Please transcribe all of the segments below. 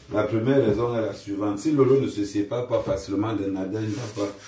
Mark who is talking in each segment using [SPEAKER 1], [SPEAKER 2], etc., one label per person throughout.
[SPEAKER 1] La première raison est la suivante. Si Lolo ne se sépare pas facilement de Nadia, il ne va pas.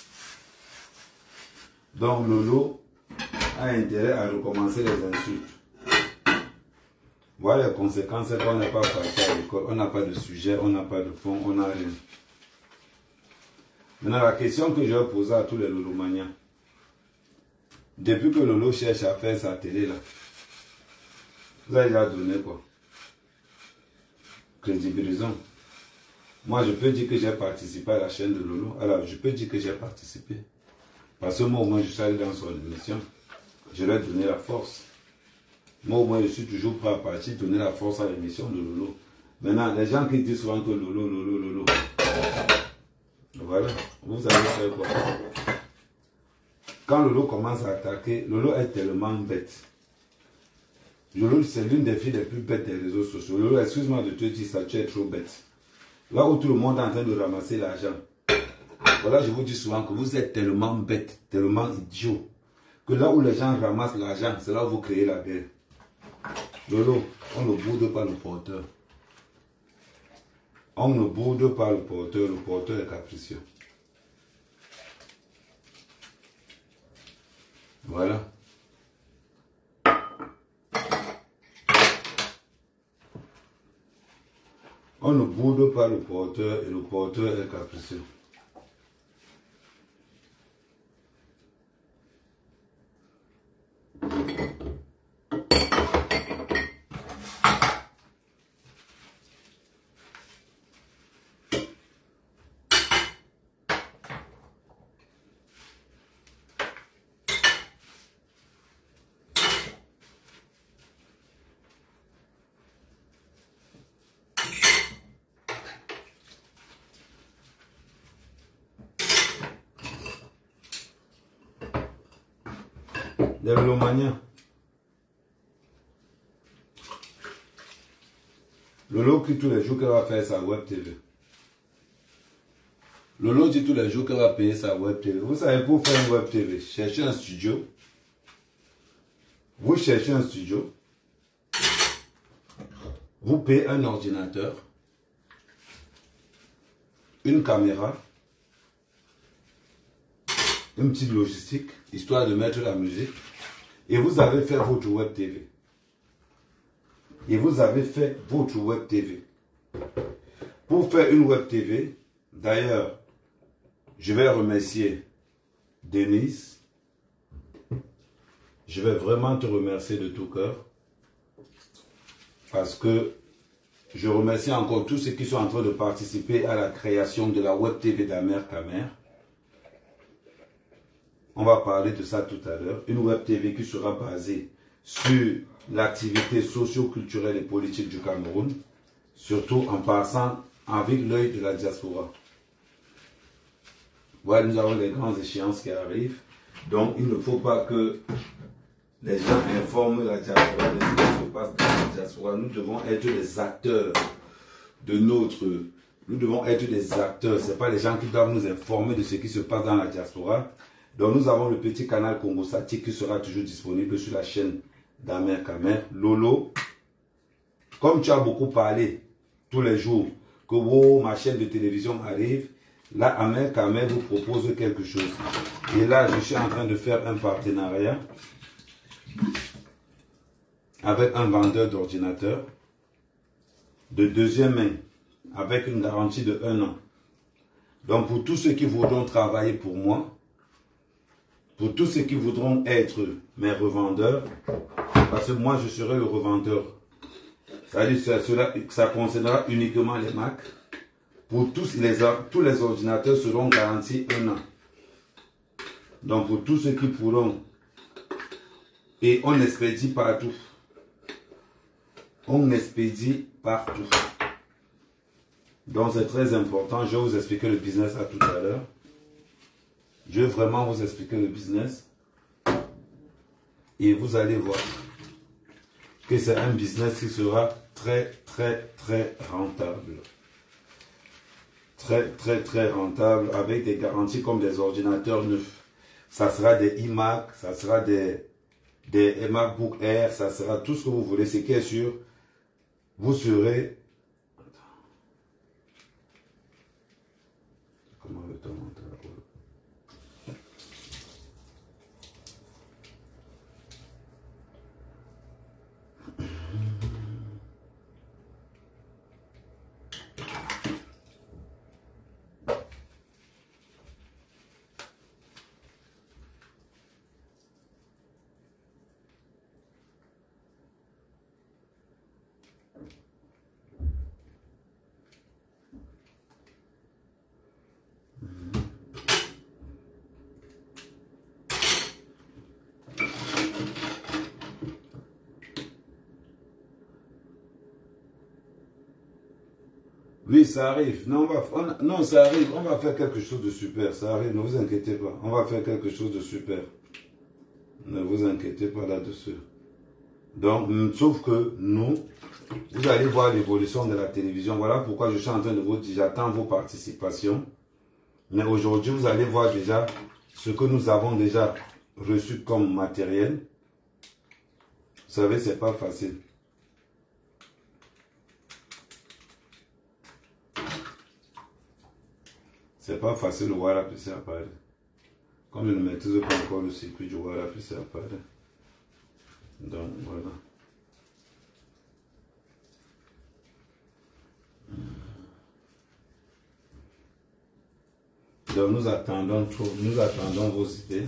[SPEAKER 1] Donc Lolo a intérêt à recommencer les insultes. Voilà les conséquences, c'est qu'on n'est pas parti à l'école, on n'a pas de sujet, on n'a pas de fond, on n'a rien. Maintenant, la question que je vais poser à tous les Lolomaniens. Depuis que Lolo cherche à faire sa télé là, vous avez déjà donné quoi? Crédibilisons. Moi, je peux dire que j'ai participé à la chaîne de Lolo. Alors, je peux dire que j'ai participé. Parce que moi, au moins, je suis allé dans son émission. Je lui ai donné la force. Moi, au moins, je suis toujours prêt à partir, donner la force à l'émission de Lolo. Maintenant, les gens qui disent souvent que Lolo. Voilà. Vous savez faire quoi? Quand Lolo commence à attaquer, Lolo est tellement bête. Lolo, c'est l'une des filles les plus bêtes des réseaux sociaux. Lolo, excuse-moi de te dire ça, tu es trop bête. Là où tout le monde est en train de ramasser l'argent. Voilà, je vous dis souvent que vous êtes tellement bête, tellement idiot, que là où les gens ramassent l'argent, c'est là où vous créez la guerre. Lolo, on ne boude pas le porteur. On ne boude pas le porteur est capricieux. Voilà. On ne boude pas le porteur et le porteur est capricieux. Les Lolomaniens. Lolo qui tous les jours qu'elle va faire sa web TV. Lolo dit tous les jours qu'elle va payer sa web TV. Vous savez, pour faire une web TV, cherchez un studio. Vous cherchez un studio. Vous payez un ordinateur. Une caméra. Une petite logistique, histoire de mettre la musique. Et vous avez fait votre web TV. Et vous avez fait votre web TV. Pour faire une web TV, d'ailleurs, je vais remercier Denise. Je vais vraiment te remercier de tout cœur. Parce que je remercie encore tous ceux qui sont en train de participer à la création de la web TV d'Amer Kamer. On va parler de ça tout à l'heure. Une web TV qui sera basée sur l'activité socio-culturelle et politique du Cameroun, surtout en passant avec l'œil de la diaspora. Voilà, nous avons les grandes échéances qui arrivent. Donc, il ne faut pas que les gens informent la diaspora de ce qui se passe dans la diaspora. Nous devons être des acteurs de notre... Nous devons être des acteurs. Ce n'est pas les gens qui doivent nous informer de ce qui se passe dans la diaspora. Donc nous avons le petit canal Congo Sati qui sera toujours disponible sur la chaîne d'Amer Kamer. Lolo, comme tu as beaucoup parlé tous les jours que oh, ma chaîne de télévision arrive, là Amer Kamer vous propose quelque chose. Et là je suis en train de faire un partenariat avec un vendeur d'ordinateurs de deuxième main avec une garantie de 1 an. Donc pour tous ceux qui voudront travailler pour moi, pour tous ceux qui voudront être mes revendeurs, parce que moi je serai le revendeur. Ça concernera uniquement les Mac. Pour tous les ordinateurs seront garantis 1 an. Donc pour tous ceux qui pourront, et on expédie partout. On expédie partout. Donc c'est très important. Je vais vous expliquer le business à tout à l'heure. Je vais vraiment vous expliquer le business. Et vous allez voir que c'est un business qui sera très rentable. Très rentable avec des garanties comme des ordinateurs neufs. Ça sera des iMac, ça sera des MacBook Air, ça sera tout ce que vous voulez. Ce qui est sûr, vous serez... Oui, ça arrive. Non, non, ça arrive. On va faire quelque chose de super. Ça arrive, ne vous inquiétez pas. On va faire quelque chose de super. Ne vous inquiétez pas là-dessus. Donc, sauf que nous, vous allez voir l'évolution de la télévision. Voilà pourquoi je suis en train de vous dire, j'attends vos participations. Mais aujourd'hui, vous allez voir déjà ce que nous avons déjà reçu comme matériel. Vous savez, c'est pas facile. C'est pas facile de voir la PC apparaître. Comme je ne maîtrise pas encore le circuit, je vois la PC apparaître. Donc voilà. Donc nous attendons vos idées.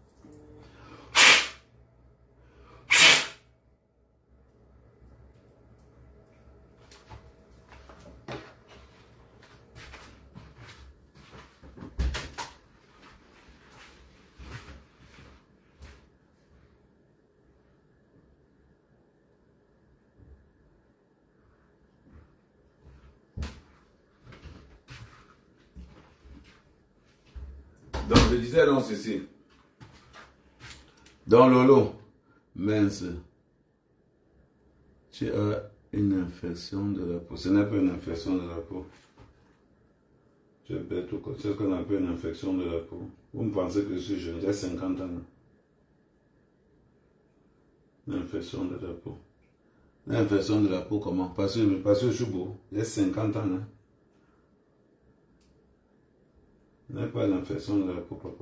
[SPEAKER 1] Donc je disais donc ceci. Dans Lolo, mince, tu as une infection de la peau. Ce n'est pas une infection de la peau. Tu es bête ou quoi? C'est ce qu'on appelle une infection de la peau. Vous me pensez que je suis jeune, j'ai 50 ans. Une infection de la peau. Une infection de la peau comment? Parce que je suis beau, j'ai 50 ans. Hein. Ce n'est pas une infection de la peau, papa.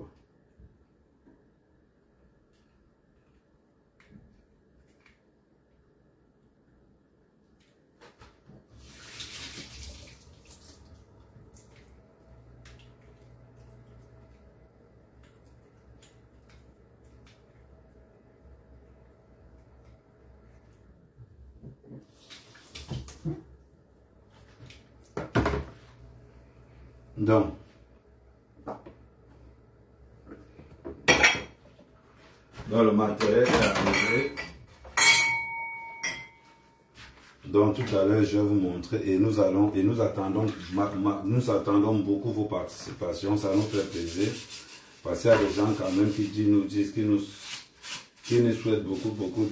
[SPEAKER 1] Donc, le matériel est arrivé. Donc tout à l'heure, je vais vous montrer et nous attendons beaucoup vos participations. Ça nous fait plaisir. Parce qu'il y a des gens quand même qui nous souhaitent beaucoup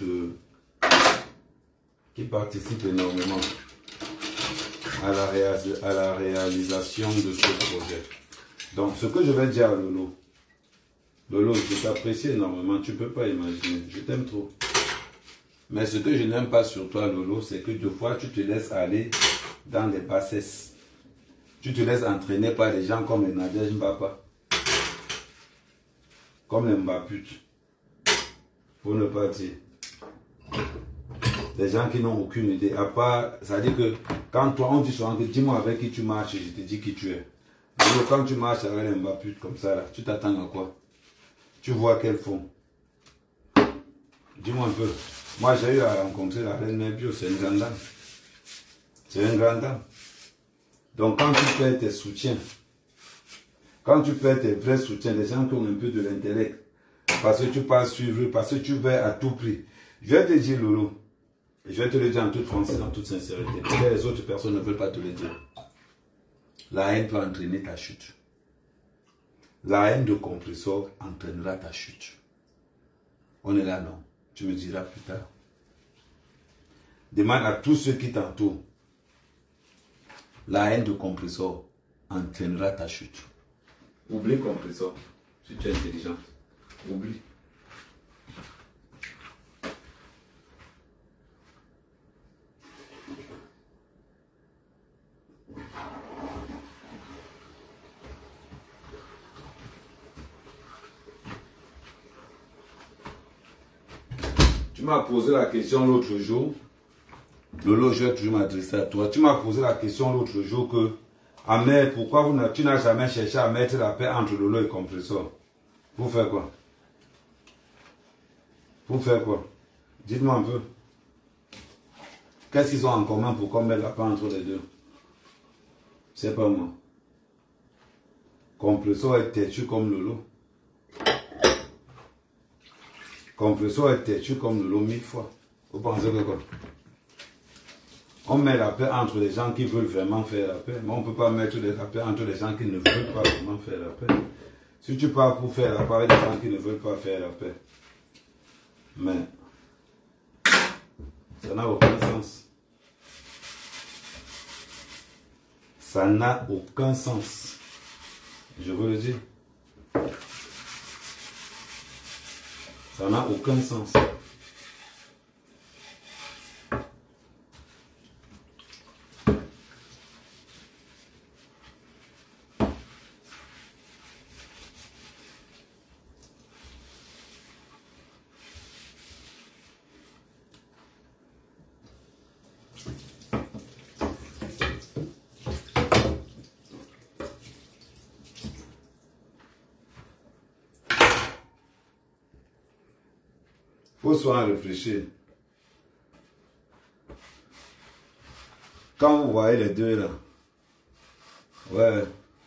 [SPEAKER 1] qui participent énormément à la réalisation de ce projet. Donc ce que je vais dire à Lolo, je t'apprécie énormément, tu ne peux pas imaginer, je t'aime trop. Mais ce que je n'aime pas sur toi, Lolo, c'est que deux fois tu te laisses aller dans les bassesses. Tu te laisses entraîner par des gens comme les Nadège Mbapa, comme les Mbaput, pour ne pas dire. Des gens qui n'ont aucune idée. À part, ça veut dire que quand toi, on dit souvent que dis-moi avec qui tu marches, je te dis qui tu es. Donc, quand tu marches avec les Mbaput comme ça, là, tu t'attends à quoi? Tu vois qu'elles font. Dis-moi un peu. Moi, j'ai eu à rencontrer la reine Mébio, c'est une grande dame. C'est une grande dame. Donc, quand tu fais tes soutiens, quand tu fais tes vrais soutiens, les gens qui ont un peu de l'intellect, parce que tu passes suivre, parce que tu veux à tout prix. Je vais te dire, Lolo, et je vais te le dire en toute franchise, en toute sincérité, parce que les autres personnes ne veulent pas te le dire. La haine peut entraîner ta chute. La haine de compresseur entraînera ta chute. On est là, non? Tu me diras plus tard. Demande à tous ceux qui t'entourent. La haine de compresseur entraînera ta chute. Oublie compresseur, si tu es intelligent. Oublie. Tu m'as posé la question l'autre jour. Lolo, je vais toujours m'adresser à toi. Tu m'as posé la question l'autre jour que, Ahmed, pourquoi tu n'as jamais cherché à mettre la paix entre Lolo et compresseur? Pour faire quoi? Pour faire quoi? Dites-moi un peu. Qu'est-ce qu'ils ont en commun pour qu'on mette la paix entre les deux? C'est pas moi. Complesso est têtu comme Lolo. Complesso est têtu comme Lolo 1000 fois. Vous pensez que quoi? On met la paix entre les gens qui veulent vraiment faire la paix, mais on ne peut pas mettre la paix entre les gens qui ne veulent pas vraiment faire la paix. Si tu pars pour faire la paix avec des gens qui ne veulent pas faire la paix, mais ça n'a aucun sens. Ça n'a aucun sens. Je vous le dis. Ça n'a aucun sens. Il faut souvent réfléchir. Quand vous voyez les deux là, ouais,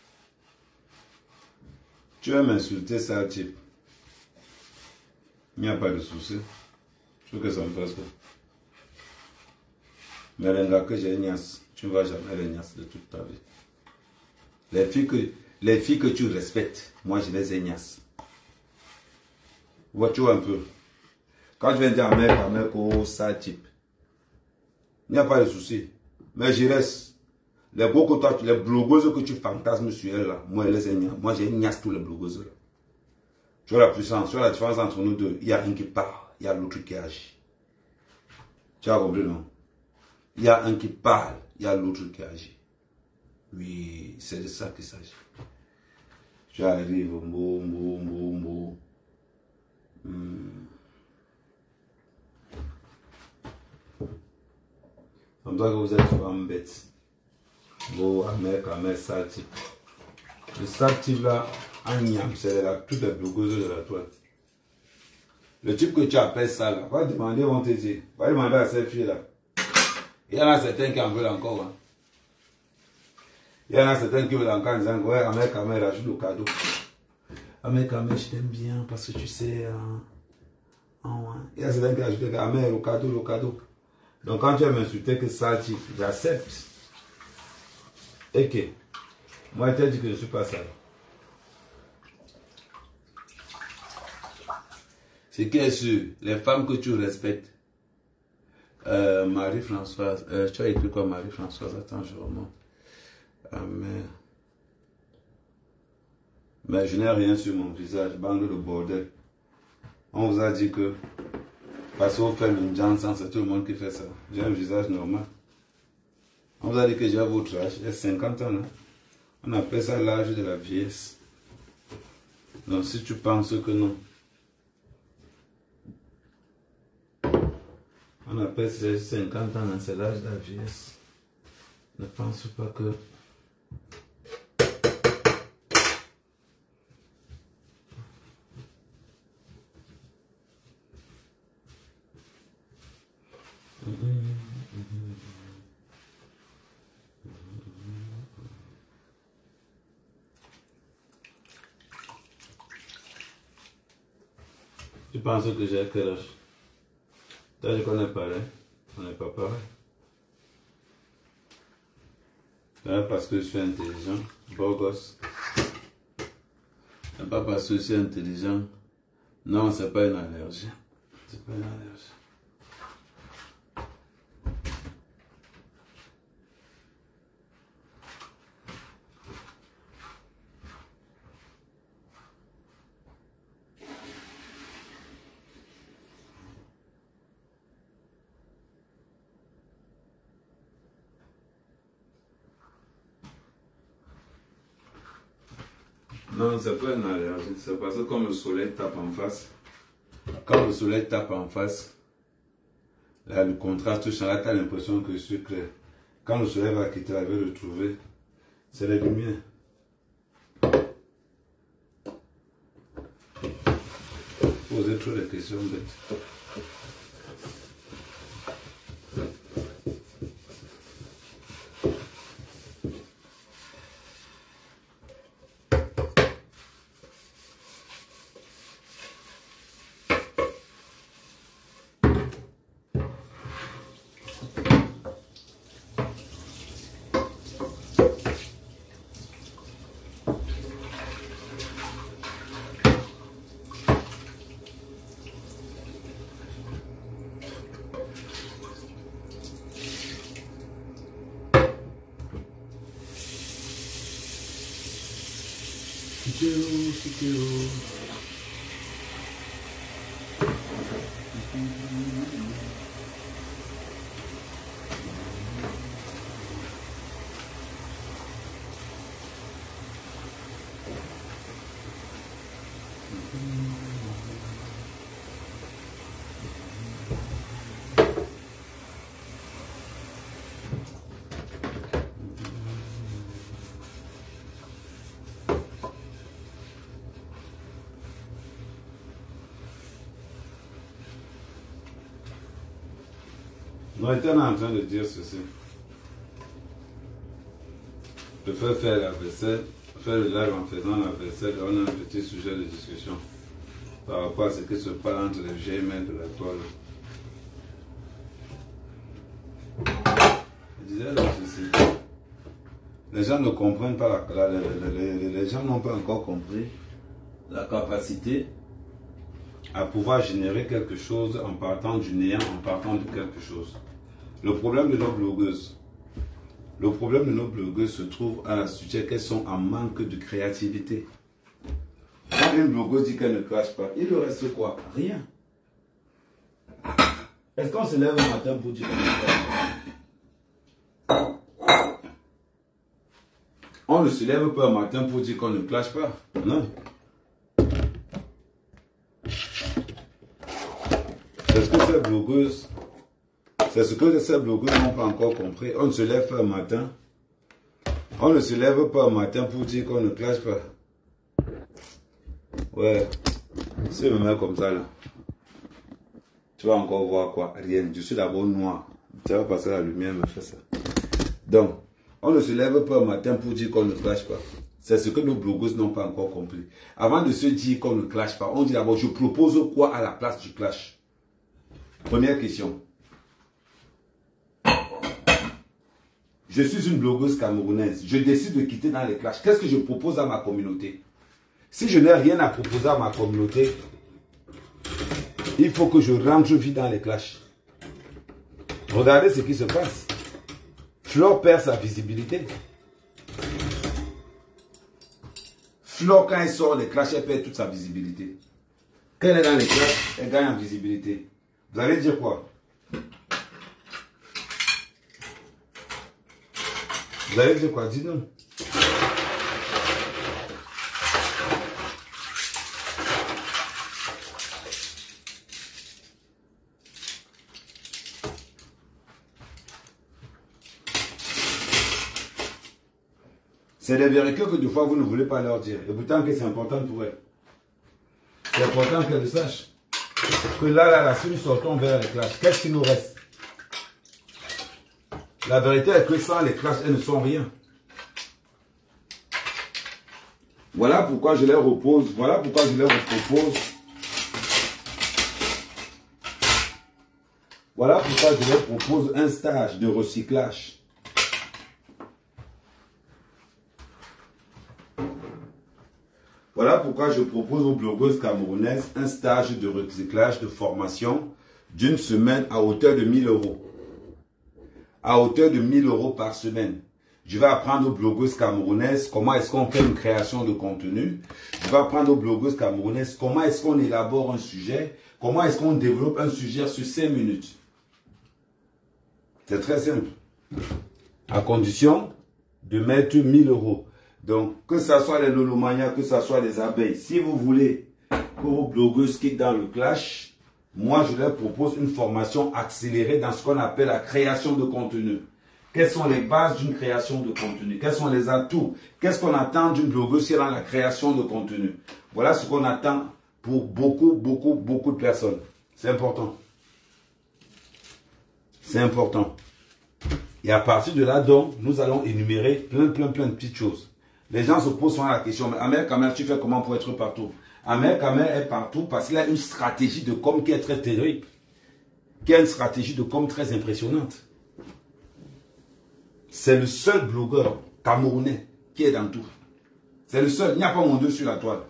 [SPEAKER 1] tu veux m'insulter ça type, il n'y a pas de souci. Je veux que ça me fasse quoi. Mais les gars que j'ai niasse, tu ne vas jamais les niasse de toute ta vie. Les filles que tu respectes, moi je les niasse. Vois-tu un peu? Quand je viens dire à mec, oh, ça type, il n'y a pas de souci. Mais je reste. Les blogueuses que tu fantasmes sur elles là, moi, moi j'ai niasse tous les blogueuses là. Tu vois la puissance, tu vois la différence entre nous deux. Il y a un qui parle, il y a l'autre qui agit. Tu as compris, non? Il y a un qui parle, il y a l'autre qui agit. Oui, c'est de ça qu'il s'agit. Tu arrives, On doit que vous êtes souvent bête. Bon, Amer, sale type. Le sale type là, c'est toutes les blogueuses de la toile. Le type que tu appelles ça là, va demander, on te dit, va demander à cette fille là. Il y en a certains qui en veulent encore. Hein. Il y en a certains qui veulent encore en disant, ouais, Amer, ajoute le cadeau. Amer, je t'aime bien parce que tu sais. Il y a certains qui ajoutent, Amer, le cadeau. Donc quand tu vas m'insulter que ça, type, j'accepte. Et que, moi, je t'ai dit que je ne suis pas sale. Ce qui est sûr, les femmes que tu respectes, Marie-Françoise, tu as écrit quoi Marie-Françoise? Attends, je remonte. Mais je n'ai rien sur mon visage, bande de bordel. On vous a dit que, parce qu'on fait le Johnson, c'est tout le monde qui fait ça. J'ai un visage normal. On vous a dit que j'ai votre âge, j'ai 50 ans. Hein? On appelle ça l'âge de la vieillesse. Donc si tu penses que non, on appelle ça 50 ans, c'est l'âge de la vieillesse. Ne pense pas que... Tu penses que j'ai quel âge? Toi, je connais pas, hein? On n'est pas pareil. Parce que je suis intelligent, beau gosse. Pas parce que je suis intelligent. Non, c'est pas une allergie. C'est pas une allergie. Non, c'est pas une allergie. C'est parce que comme le soleil tape en face, quand le soleil tape en face, là, le contraste change, là, tu as l'impression que je suis clair. Quand le soleil va quitter, il va le trouver. C'est la lumière. Posez trop de questions bêtes. On était en train de dire ceci. Je fais faire la vaisselle, faire le live en faisant la vaisselle, on a un petit sujet de discussion par rapport à ce qui se passe entre les vieilles mains de la toile. Je disais là ceci. Les gens ne comprennent pas, les gens n'ont pas encore compris la capacité à pouvoir générer quelque chose en partant du néant, en partant de quelque chose. Le problème de nos blogueuses, se trouve à la sujet qu'elles sont en manque de créativité. Quand une blogueuse dit qu'elle ne crache pas, il lui reste quoi? Rien. Est-ce qu'on se lève un matin pour dire qu'on ne crache pas? On ne se lève pas un matin pour dire qu'on ne clash pas. Non. C'est ce que ces blogueuses n'ont pas encore compris. On ne se lève pas un matin. On ne se lève pas un matin pour dire qu'on ne clash pas. Ouais. Si je me mets comme ça là, tu vas encore voir quoi? Rien. Je suis d'abord noir. Tu vas passer la lumière, me fait ça. Donc, on ne se lève pas un matin pour dire qu'on ne clash pas. C'est ce que nos blogueuses n'ont pas encore compris. Avant de se dire qu'on ne clash pas, on dit d'abord, je propose quoi à la place du clash? Première question. Je suis une blogueuse camerounaise. Je décide de quitter dans les clashs. Qu'est-ce que je propose à ma communauté? Si je n'ai rien à proposer à ma communauté, il faut que je rentre vite dans les clashs. Regardez ce qui se passe. Flore perd sa visibilité. Flore, quand elle sort des clashs, elle perd toute sa visibilité. Quand elle est dans les clashs, elle gagne en visibilité. Vous allez dire quoi? Vous allez dire quoi? Dites-nous. C'est des vérités que des fois vous ne voulez pas leur dire. Et pourtant que c'est important pour elles. C'est important qu'elles le sachent. Que là, si nous sortons vers les clashs, qu'est-ce qui nous reste? La vérité est que sans les clashs, elles ne sont rien. Voilà pourquoi je leur repose. Voilà pourquoi je leur propose. Voilà pourquoi je leur propose un stage de recyclage. Voilà pourquoi je propose aux blogueuses camerounaises un stage de recyclage de formation d'une semaine à hauteur de 1000 €. À hauteur de 1000 € par semaine. Je vais apprendre aux blogueuses camerounaises comment est-ce qu'on fait une création de contenu. Je vais apprendre aux blogueuses camerounaises comment est-ce qu'on élabore un sujet. Comment est-ce qu'on développe un sujet sur 5 minutes. C'est très simple. À condition de mettre 1000 €. Donc, que ce soit les lolomanias, que ce soit les abeilles, si vous voulez que vos blogueuses quittent dans le clash, moi je leur propose une formation accélérée dans ce qu'on appelle la création de contenu. Quelles sont les bases d'une création de contenu? Quels sont les atouts? Qu'est-ce qu'on attend d'une blogueuse qui est dans la création de contenu? Voilà ce qu'on attend pour beaucoup de personnes. C'est important. C'est important. Et à partir de là, donc, nous allons énumérer plein de petites choses. Les gens se posent souvent la question, mais Amer Kamer, tu fais comment pour être partout? Amer Kamer est partout parce qu'il a une stratégie de com qui est très terrible. Qui a une stratégie de com très impressionnante. C'est le seul blogueur camerounais qui est dans tout. C'est le seul. Il n'y a pas mon Dieu sur la toile.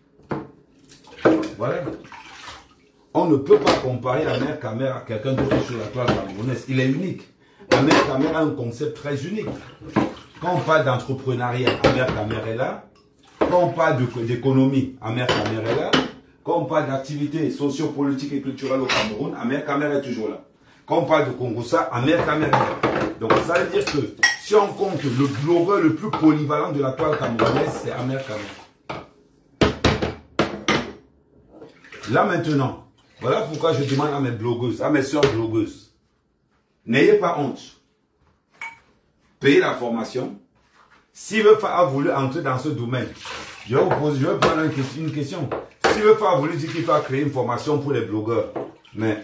[SPEAKER 1] Voilà. On ne peut pas comparer Amer Kamer à quelqu'un d'autre sur la toile camerounaise. Il est unique. Amer Kamer a un concept très unique. Quand on parle d'entrepreneuriat, Amer Kamer est là. Quand on parle d'économie, Amer Kamer est là. Quand on parle d'activités sociopolitiques et culturelles au Cameroun, Amer Kamer est toujours là. Quand on parle de Congossa, Amer Kamer est là. Donc ça veut dire que si on compte le blogueur le plus polyvalent de la toile camerounaise, c'est Amer Kamer. Là maintenant, voilà pourquoi je demande à mes blogueuses, à mes soeurs blogueuses, n'ayez pas honte. Payez la formation. Si Vefa a voulu entrer dans ce domaine, je vais prendre une question. Si Vefa a voulu dire qu'il va créer une formation pour les blogueurs, mais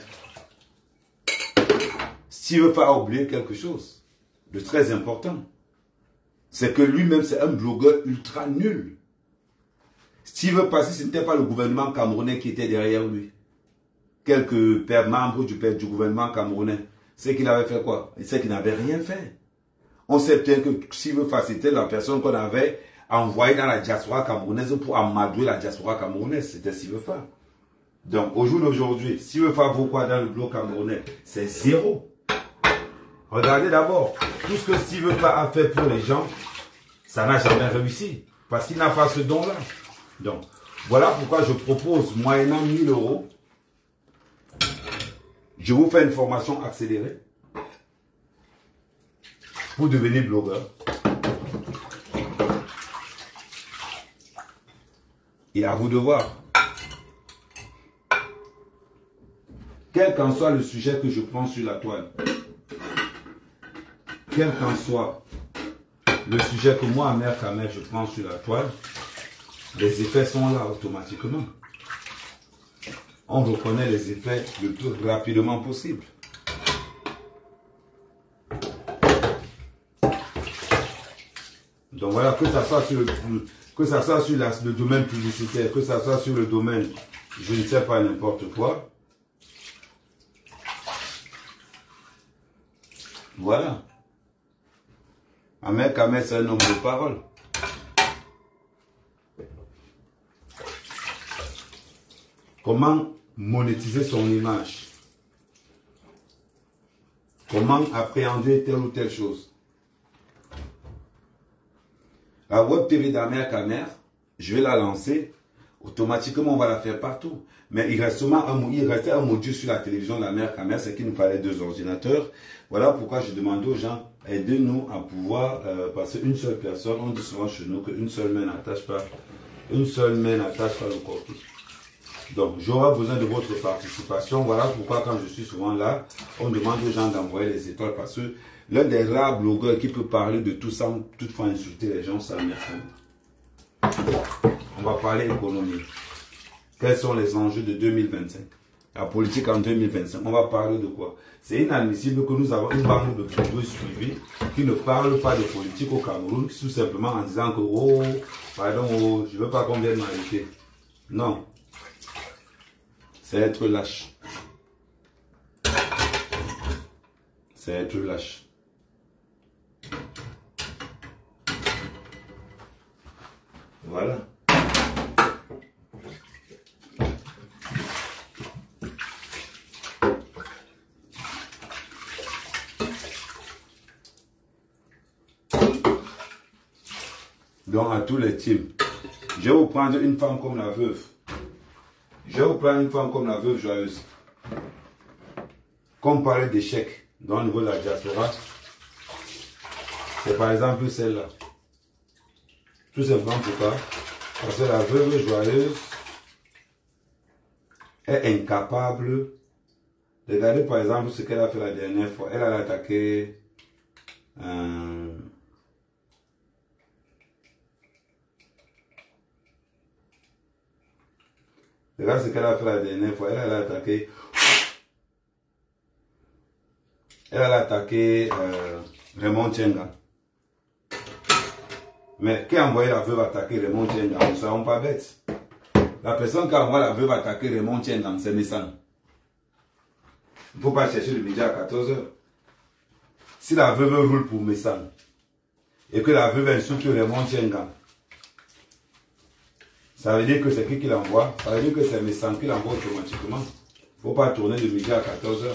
[SPEAKER 1] si Vefa a oublié quelque chose de très important, c'est que lui-même c'est un blogueur ultra nul. Si ce n'était pas le gouvernement camerounais qui était derrière lui, quelques membres du gouvernement camerounais, c'est qu'il avait fait quoi? C'est qu'il n'avait rien fait. On sait bien que si veut faciliter la personne qu'on avait envoyée dans la diaspora camerounaise pour amadouer la diaspora camerounaise, c'était Sivefa. Donc au jour d'aujourd'hui, Sivefa vaut quoi dans le bloc camerounais? C'est zéro. Regardez d'abord, tout ce que Sivefa a fait pour les gens, ça n'a jamais réussi. Parce qu'il n'a pas ce don-là. Donc voilà pourquoi je propose, moyennant 1000 €, je vous fais une formation accélérée pour devenir blogueur. Et à vous de voir. Quel qu'en soit le sujet que je prends sur la toile, quel qu'en soit le sujet que moi, Amer Kamer, je prends sur la toile, les effets sont là automatiquement. On reconnaît les effets le plus rapidement possible. Donc voilà, que ça soit sur le domaine publicitaire, que ça soit sur le domaine, je ne sais pas, n'importe quoi. Voilà. Amer Kamer, c'est un homme de parole. Comment monétiser son image? Comment appréhender telle ou telle chose? La web TV d'Amer Kamer, je vais la lancer. Automatiquement, on va la faire partout. Mais il restait un module sur la télévision d'Amer Kamer, c'est qu'il nous fallait 2 ordinateurs. Voilà pourquoi je demande aux gens, aidez-nous à pouvoir passer une seule personne. On dit souvent chez nous qu'une seule main n'attache pas le corps. Donc, j'aurai besoin de votre participation. Voilà pourquoi quand je suis souvent là, on demande aux gens d'envoyer les étoiles parce que l'un des rares blogueurs qui peut parler de tout ça, toutefois insulter les gens, c'est Amer Kamer. On va parler économie. Quels sont les enjeux de 2025? La politique en 2025. On va parler de quoi? C'est inadmissible que nous avons une bande de blogueurs suivis qui ne parlent pas de politique au Cameroun, tout simplement en disant que, oh, pardon, oh, je ne veux pas qu'on vienne m'arrêter. Non. C'est être lâche. C'est être lâche. Voilà. Donc à tous les teams, je vais vous prendre une femme comme la veuve. Je vais vous prendre une femme comme la veuve joyeuse. Comme parler d'échec dans le niveau de la diaspora, c'est par exemple celle-là. Tout simplement pourquoi? Parce que la veuve joyeuse est incapable. Regardez par exemple ce qu'elle a fait la dernière fois. Elle a attaqué regarde ce qu'elle a fait la dernière fois. Elle a attaqué Raymond Tchenga. Mais qui a envoyé la veuve attaquer Raymond Tchenga? Nous ne sommes pas bêtes. La personne qui a envoyé la veuve attaquer Raymond Tchenga, c'est Messan. Il ne faut pas chercher le midi à 14 h. Si la veuve roule pour Messan et que la veuve insulte Raymond Tchenga, ça veut dire que c'est qui l'envoie? Ça veut dire que c'est Messan qui l'envoie automatiquement. Il ne faut pas tourner de midi à 14 h.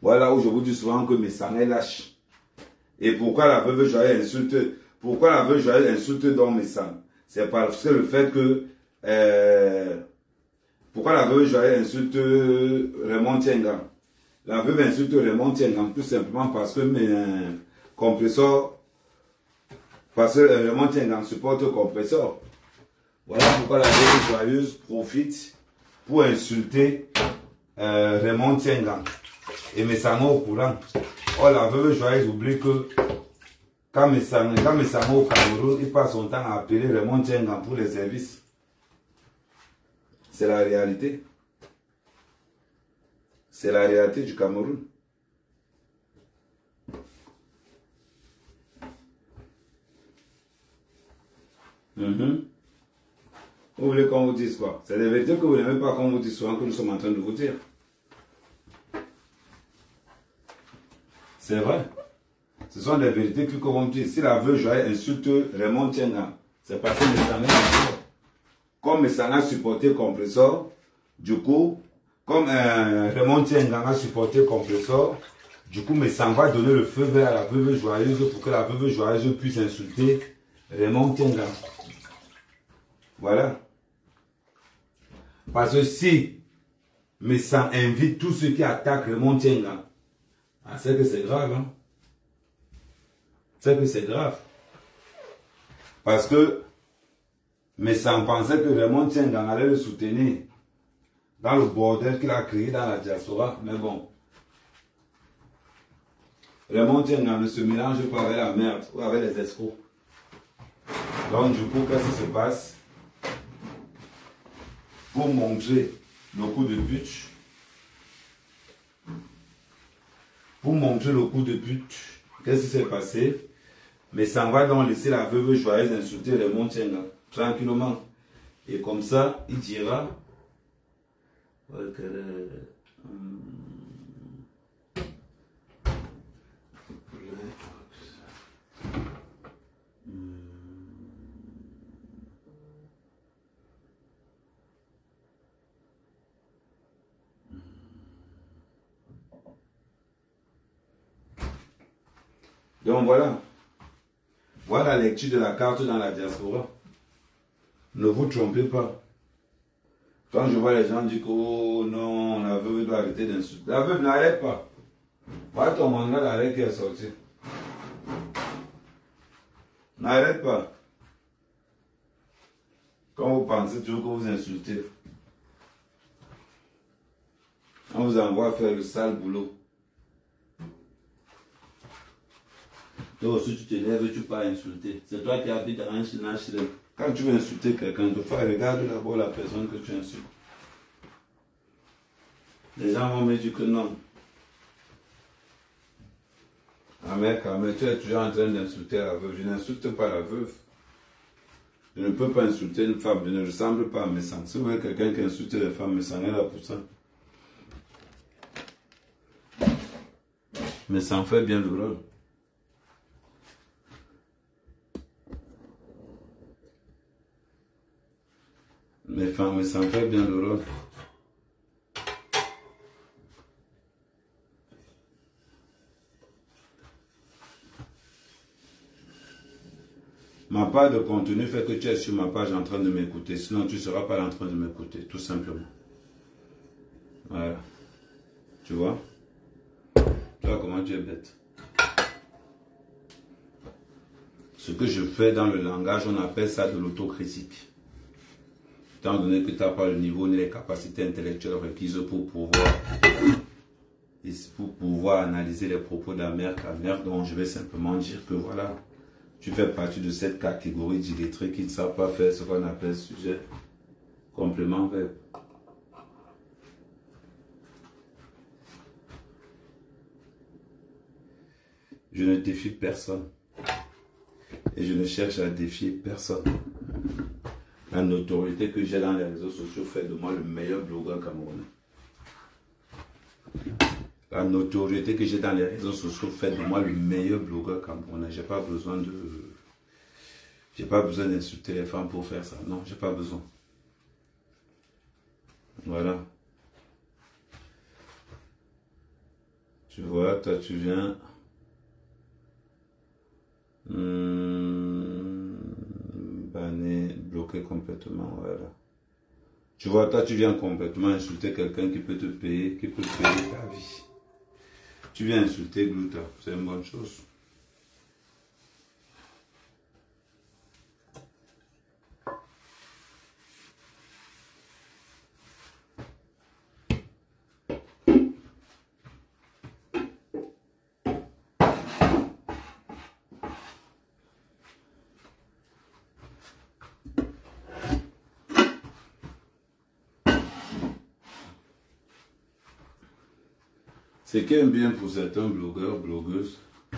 [SPEAKER 1] Voilà où je vous dis souvent que mes sangs est lâche. Et pourquoi la veuve joyeuse insulte donc mes sangs? C'est parce que le fait que... pourquoi la veuve joyeuse insulte Raymond Tiengang? La veuve insulte Raymond Tiengang tout simplement parce que mes compresseurs... Parce que Raymond Tiengang supporte le compresseur. Voilà pourquoi la veuve joyeuse profite pour insulter Raymond Tiengang. Et mes sangs au courant. Oh, la veuve joyeuse oublie que quand mes sangs au Cameroun, il passe son temps à appeler Raymond Tiengang pour les services. C'est la réalité. C'est la réalité du Cameroun. Vous voulez qu'on vous dise quoi? C'est des vérités que vous n'aimez pas qu'on vous dise souvent que nous sommes en train de vous dire. C'est vrai. Ce sont des vérités que l'on dit. Si la veuve joyeuse insulte Raymond Tiengang, c'est parce que mes sangs, comme mes sangs a supporté le compresseur, du coup, comme Raymond Tiengang a supporté le compresseur, du coup, mes sangs va donner le feu vert à la veuve joyeuse pour que la veuve joyeuse puisse insulter Raymond Tiengang. Voilà. Parce que si mes sangs invitent tous ceux qui attaquent Raymond Tiengang, c'est que c'est grave, hein. C'est que c'est grave. Parce que mes sangs pensaient que Raymond Tiengang allait le soutenir dans le bordel qu'il a créé dans la diaspora. Mais bon, Raymond Tiengang ne se mélange pas avec la merde ou avec les escrocs. Donc du coup, qu'est-ce qui se passe? Pour montrer le coup de pute, qu'est-ce qui s'est passé? Mais ça va donc laisser la veuve joyeuse insulter Raymond Tiengang tranquillement. Et comme ça, il dira donc voilà. Voilà la lecture de la carte dans la diaspora. Ne vous trompez pas. Quand je vois les gens dire que oh non, la veuve doit arrêter d'insulter. La veuve n'arrête pas. Voilà ton manga d'arrêt qui est sorti. N'arrête pas. Quand vous pensez toujours que vous insultez, on vous envoie faire le sale boulot. Toi aussi tu te lèves, tu pars insulter. C'est toi qui habites dans un HLM. Quand tu veux insulter quelqu'un, regarde d'abord la personne que tu insultes. Les gens vont me dire que non. Ah mais tu es toujours en train d'insulter la veuve. Je n'insulte pas la veuve. Je ne peux pas insulter une femme. Je ne ressemble pas à mes sangs. Si vous voyez quelqu'un qui insulte les femmes, mes sangs est là pour ça. Mais ça en fait bien le rôle. Mais ça en fait bien le rôle. Ma part de contenu fait que tu es sur ma page en train de m'écouter. Sinon, tu ne seras pas en train de m'écouter, tout simplement. Voilà. Tu vois? Tu vois comment tu es bête. Ce que je fais dans le langage, on appelle ça de l'autocritique. Étant donné que tu n'as pas le niveau ni les capacités intellectuelles requises pour pouvoir analyser les propos d'un mère qu'à mère, donc je vais simplement dire que voilà, tu fais partie de cette catégorie d'illettrés qui ne savent pas faire ce qu'on appelle sujet complément verbe. Je ne défie personne. Et je ne cherche à défier personne. La notoriété que j'ai dans les réseaux sociaux fait de moi le meilleur blogueur camerounais. La notoriété que j'ai dans les réseaux sociaux fait de moi le meilleur blogueur camerounais. J'ai pas besoin d'insulter les femmes pour faire ça. Non, j'ai pas besoin. Voilà. Tu vois, toi tu viens. Banner, bloquer complètement, voilà. Tu vois, toi tu viens complètement insulter quelqu'un qui peut te payer, qui peut payer ta vie. Tu viens insulter Gluta, c'est une bonne chose. Ce qui est bien pour certains blogueurs, blogueuses,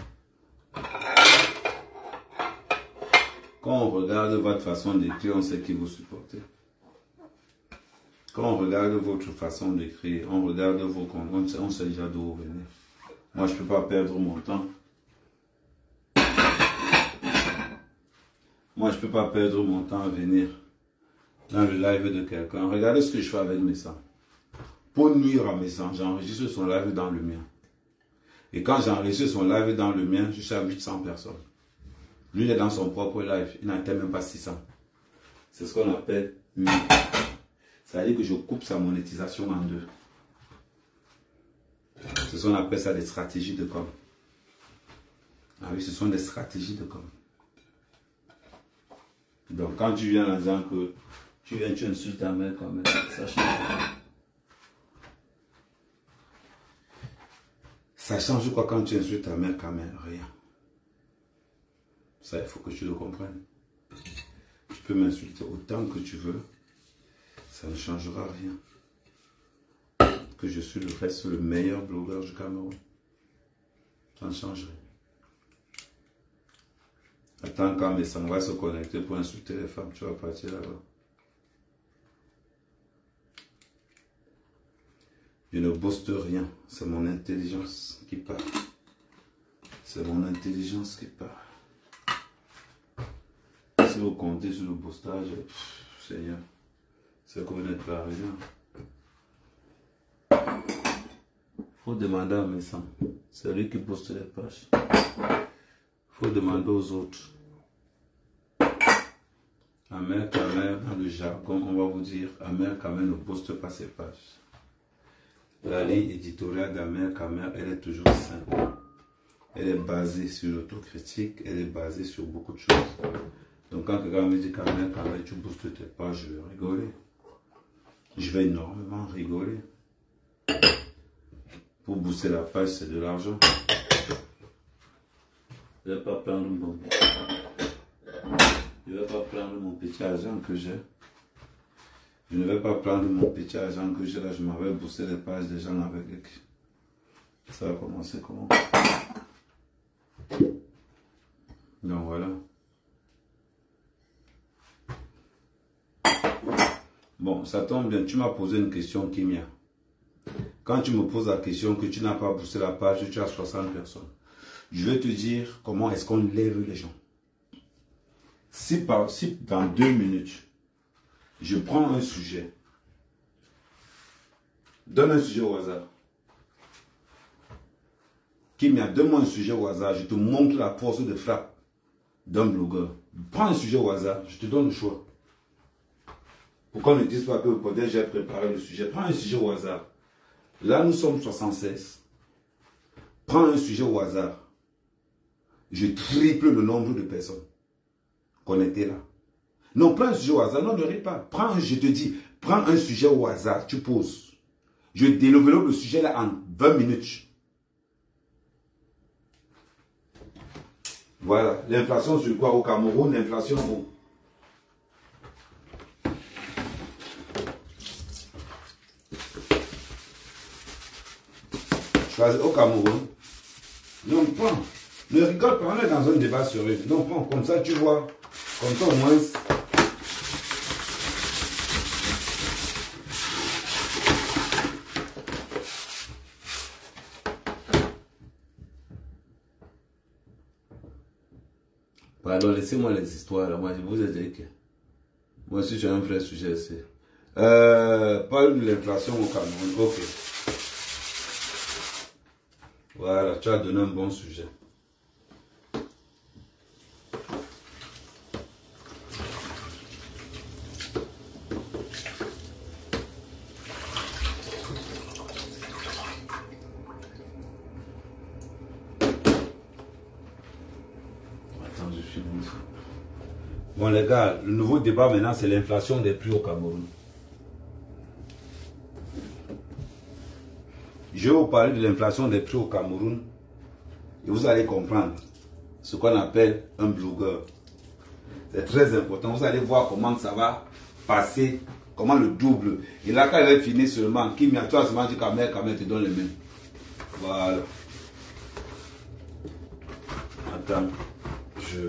[SPEAKER 1] quand on regarde votre façon d'écrire, on sait qui vous supportez. Quand on regarde votre façon d'écrire, on regarde vos comptes, on sait déjà d'où vous venez. Moi, je ne peux pas perdre mon temps. Moi, je ne peux pas perdre mon temps à venir dans le live de quelqu'un. Regardez ce que je fais avec mes sangs. Pour nuire à mes sangs, j'enregistre son live dans le mien. Et quand j'enregistre son live dans le mien, je suis à 800 personnes. Lui, il est dans son propre live. Il n'atteint même pas 600. C'est ce qu'on appelle nuire. Ça veut dire que je coupe sa monétisation en deux. C'est ce qu'on appelle ça des stratégies de com. Ah oui, ce sont des stratégies de com. Donc, quand tu viens en disant que tu insultes ta mère quand même, ça change. Ça change quoi quand tu insultes ta mère quand même? Rien. Ça, il faut que tu le comprennes. Tu peux m'insulter autant que tu veux. Ça ne changera rien. Que je suis le meilleur blogueur du Cameroun. Ça ne change rien. Attends quand mes sangs vont se connecter pour insulter les femmes, tu vas partir là-bas. Je ne boste rien, c'est mon intelligence qui parle. C'est mon intelligence qui parle. Si vous comptez sur le boostage, Seigneur, c'est que vous n'êtes pas rien. Faut demander à mes sangs. C'est lui qui poste les pages. Faut demander aux autres. Amer Kamer, dans le jargon, on va vous dire, Amer Kamer ne poste pas ses pages. La ligne éditoriale d'Amer Kamer, elle est toujours simple. Elle est basée sur l'autocritique, elle est basée sur beaucoup de choses. Donc quand quelqu'un me dit Kamer, Kamer, tu boostes tes pages, je vais rigoler. Je vais énormément rigoler. Pour booster la page, c'est de l'argent. Je ne vais pas prendre mon petit argent que j'ai. Je ne vais pas prendre mon petit argent que j'ai là, je m'avais boosté les pages des gens avec. Ça va commencer comment? Donc voilà. Bon, ça tombe bien, tu m'as posé une question, Kimia. Quand tu me poses la question que tu n'as pas boosté la page, tu as 60 personnes. Je vais te dire comment est-ce qu'on lève les gens. Si dans 2 minutes, je prends un sujet, donne un sujet au hasard. Kimia, donne-moi un sujet au hasard, je te montre la force de frappe d'un blogueur. Prends un sujet au hasard, je te donne le choix. Pour qu'on ne dise pas que peut-être j'ai préparé le sujet. Prends un sujet au hasard. Là, nous sommes 76. Prends un sujet au hasard. Je triple le nombre de personnes connectées là. Non, prends un sujet au hasard. Non, ne ris pas. Je te dis, prends un sujet au hasard. Tu poses. Je développe le sujet là en 20 minutes. Voilà. L'inflation sur quoi au Cameroun? L'inflation où? Au Cameroun. Non, prends. Ne rigole pas, on est dans un débat sérieux. Non, prends, comme ça tu vois. Comme ça au moins. Pardon, laissez-moi les histoires là. Moi, je vous ai dit que. Moi aussi, j'ai un vrai sujet ici. Parle de l'inflation au Cameroun. Ok. Voilà, tu as donné un bon sujet. Attends, je suis bon. Bon les gars, le nouveau débat maintenant c'est l'inflation des prix au Cameroun. Je vais vous parler de l'inflation des prix au Cameroun et vous allez comprendre ce qu'on appelle un blogueur. C'est très important. Vous allez voir comment ça va passer, comment le double. Et là, quand il va finir seulement, qui m'y a toi seulement dit Kamel te donne les mêmes. Voilà. Attends, je...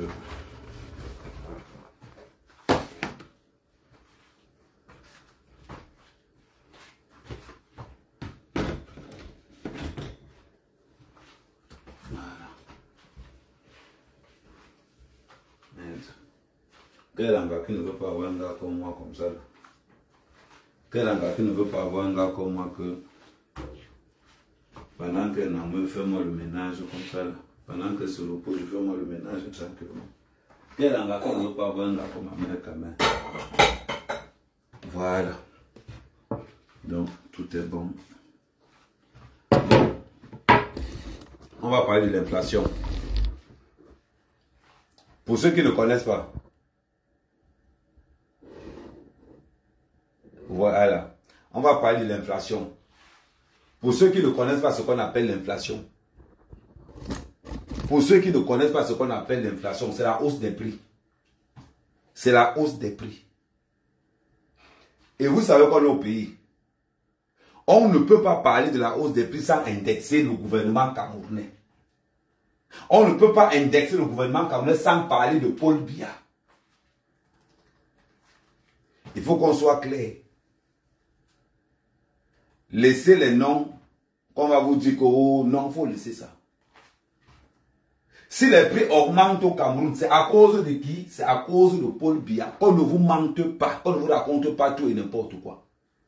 [SPEAKER 1] Quel gars qui ne veut pas avoir un gars comme moi comme ça là? Quel gars qui ne veut pas avoir un gars comme moi que pendant qu'un homme fait moi le ménage comme ça là, pendant que se repose, je fais moi le ménage tranquillement. Quel gars qui ne veut pas avoir un gars comme ma mère quand même? Voilà. Donc tout est bon. On va parler de l'inflation. Pour ceux qui ne connaissent pas, voilà, on va parler de l'inflation. Pour ceux qui ne connaissent pas ce qu'on appelle l'inflation, pour ceux qui ne connaissent pas ce qu'on appelle l'inflation, c'est la hausse des prix. C'est la hausse des prix. Et vous savez qu'on est au pays. On ne peut pas parler de la hausse des prix sans indexer le gouvernement camerounais. On ne peut pas indexer le gouvernement camerounais sans parler de Paul Biya. Il faut qu'on soit clair. Laissez les noms, qu'on va vous dire que oh, non, il faut laisser ça. Si les prix augmentent au Cameroun, c'est à cause de qui? C'est à cause de Paul Biya. Qu'on ne vous mente pas, qu'on ne vous raconte pas tout et n'importe quoi.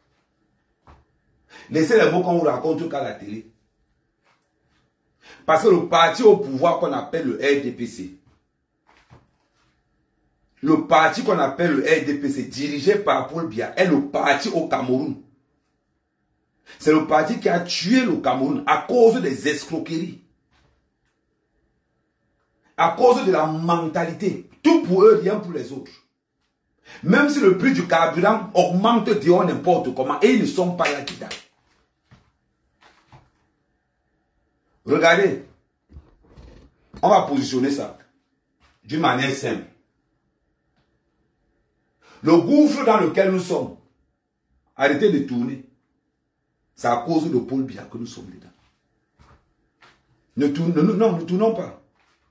[SPEAKER 1] Laissez les mots qu'on vous raconte qu'à la télé. Parce que le parti au pouvoir qu'on appelle le RDPC, le parti qu'on appelle le RDPC, dirigé par Paul Biya, est le parti au Cameroun. C'est le parti qui a tué le Cameroun à cause des escroqueries. À cause de la mentalité. Tout pour eux, rien pour les autres. Même si le prix du carburant augmente, disons n'importe comment, et ils ne sont pas là-dedans. Regardez. On va positionner ça d'une manière simple. Le gouffre dans lequel nous sommes, arrêtez de tourner. C'est à cause de Paul Biya que nous sommes dedans. Ne tournons pas.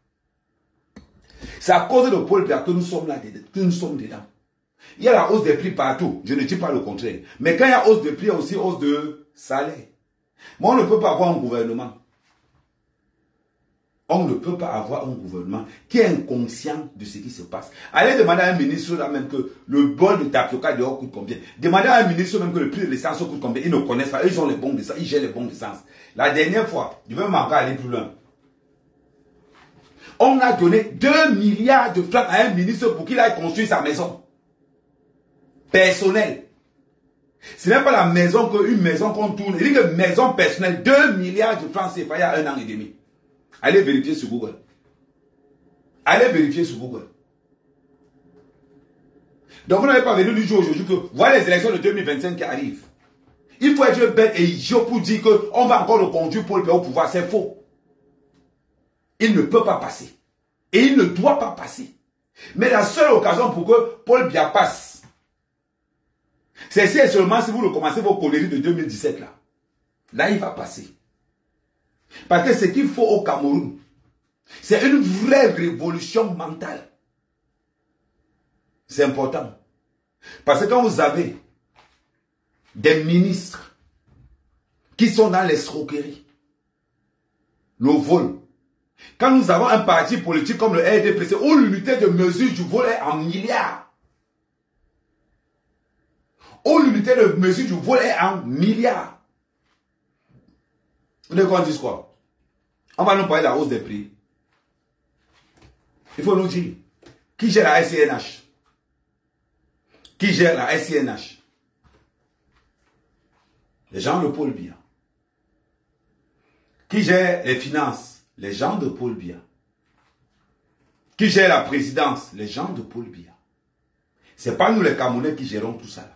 [SPEAKER 1] C'est à cause de Paul Biya que nous sommes là dedans, que nous sommes dedans. Il y a la hausse des prix partout, je ne dis pas le contraire. Mais quand il y a hausse de prix, il y a aussi hausse de salaire. Mais on ne peut pas avoir un gouvernement. On ne peut pas avoir un gouvernement qui est inconscient de ce qui se passe. Allez demander à un ministre là même que le bol de tapioca dehors coûte combien. Demandez à un ministre même que le prix de l'essence coûte combien. Ils ne connaissent pas. Ils ont les bons d'essence. Ils gèrent les bons d'essence. La dernière fois, je vais encore aller plus loin. On a donné 2 milliards de francs à un ministre pour qu'il aille construire sa maison. Personnelle. Ce n'est pas la maison qu'une maison qu'on tourne. Il dit que maison personnelle, 2 milliards de francs CFA il y a 1 an et demi. Allez vérifier sur Google. Allez vérifier sur Google. Donc vous n'avez pas venu du jour aujourd'hui que voilà les élections de 2025 qui arrivent. Il faut être bête et idiot pour dire qu'on va encore le conduire pour le pays au pouvoir. C'est faux. Il ne peut pas passer. Et il ne doit pas passer. Mais la seule occasion pour que Paul Biya passe, c'est seulement si vous le commencez vos conneries de 2017 là. Là, il va passer. Parce que ce qu'il faut au Cameroun, c'est une vraie révolution mentale. C'est important. Parce que quand vous avez des ministres qui sont dans l'escroquerie, le vol, quand nous avons un parti politique comme le RDPC, où l'unité de mesure du vol est en milliards, où l'unité de mesure du vol est en milliards, vous voulez qu'on dise quoi? On va nous parler de la hausse des prix. Il faut nous dire, qui gère la SCNH? Qui gère la SCNH? Les gens de Paul Biya. Qui gère les finances? Les gens de Paul Biya. Qui gère la présidence? Les gens de Paul Biya. Ce n'est pas nous les Camerounais qui gérons tout ça.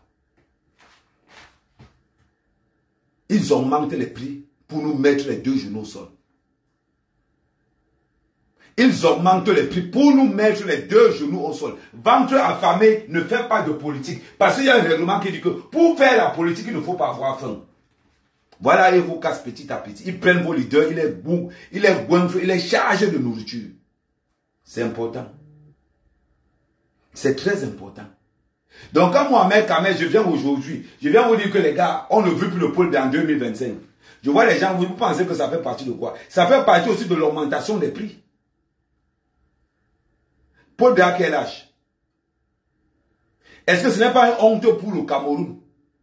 [SPEAKER 1] Ils augmentent les prix pour nous mettre les 2 genoux au sol. Ils augmentent les prix pour nous mettre les 2 genoux au sol. Ventre affamé ne fait pas de politique. Parce qu'il y a un règlement qui dit que pour faire la politique, il ne faut pas avoir faim. Voilà, ils vous cassent petit à petit. Ils prennent vos leaders, ils les bouent, ils les gonflent, ils les chargent de nourriture. C'est important. C'est très important. Donc quand Mohamed Kamel, je viens aujourd'hui, je viens vous dire que les gars, on ne veut plus le Paul Biya en 2025. Je vois les gens, vous pensez que ça fait partie de quoi? Ça fait partie aussi de l'augmentation des prix. Paul Biya, quel âge? Est-ce que ce n'est pas une honte pour le Cameroun?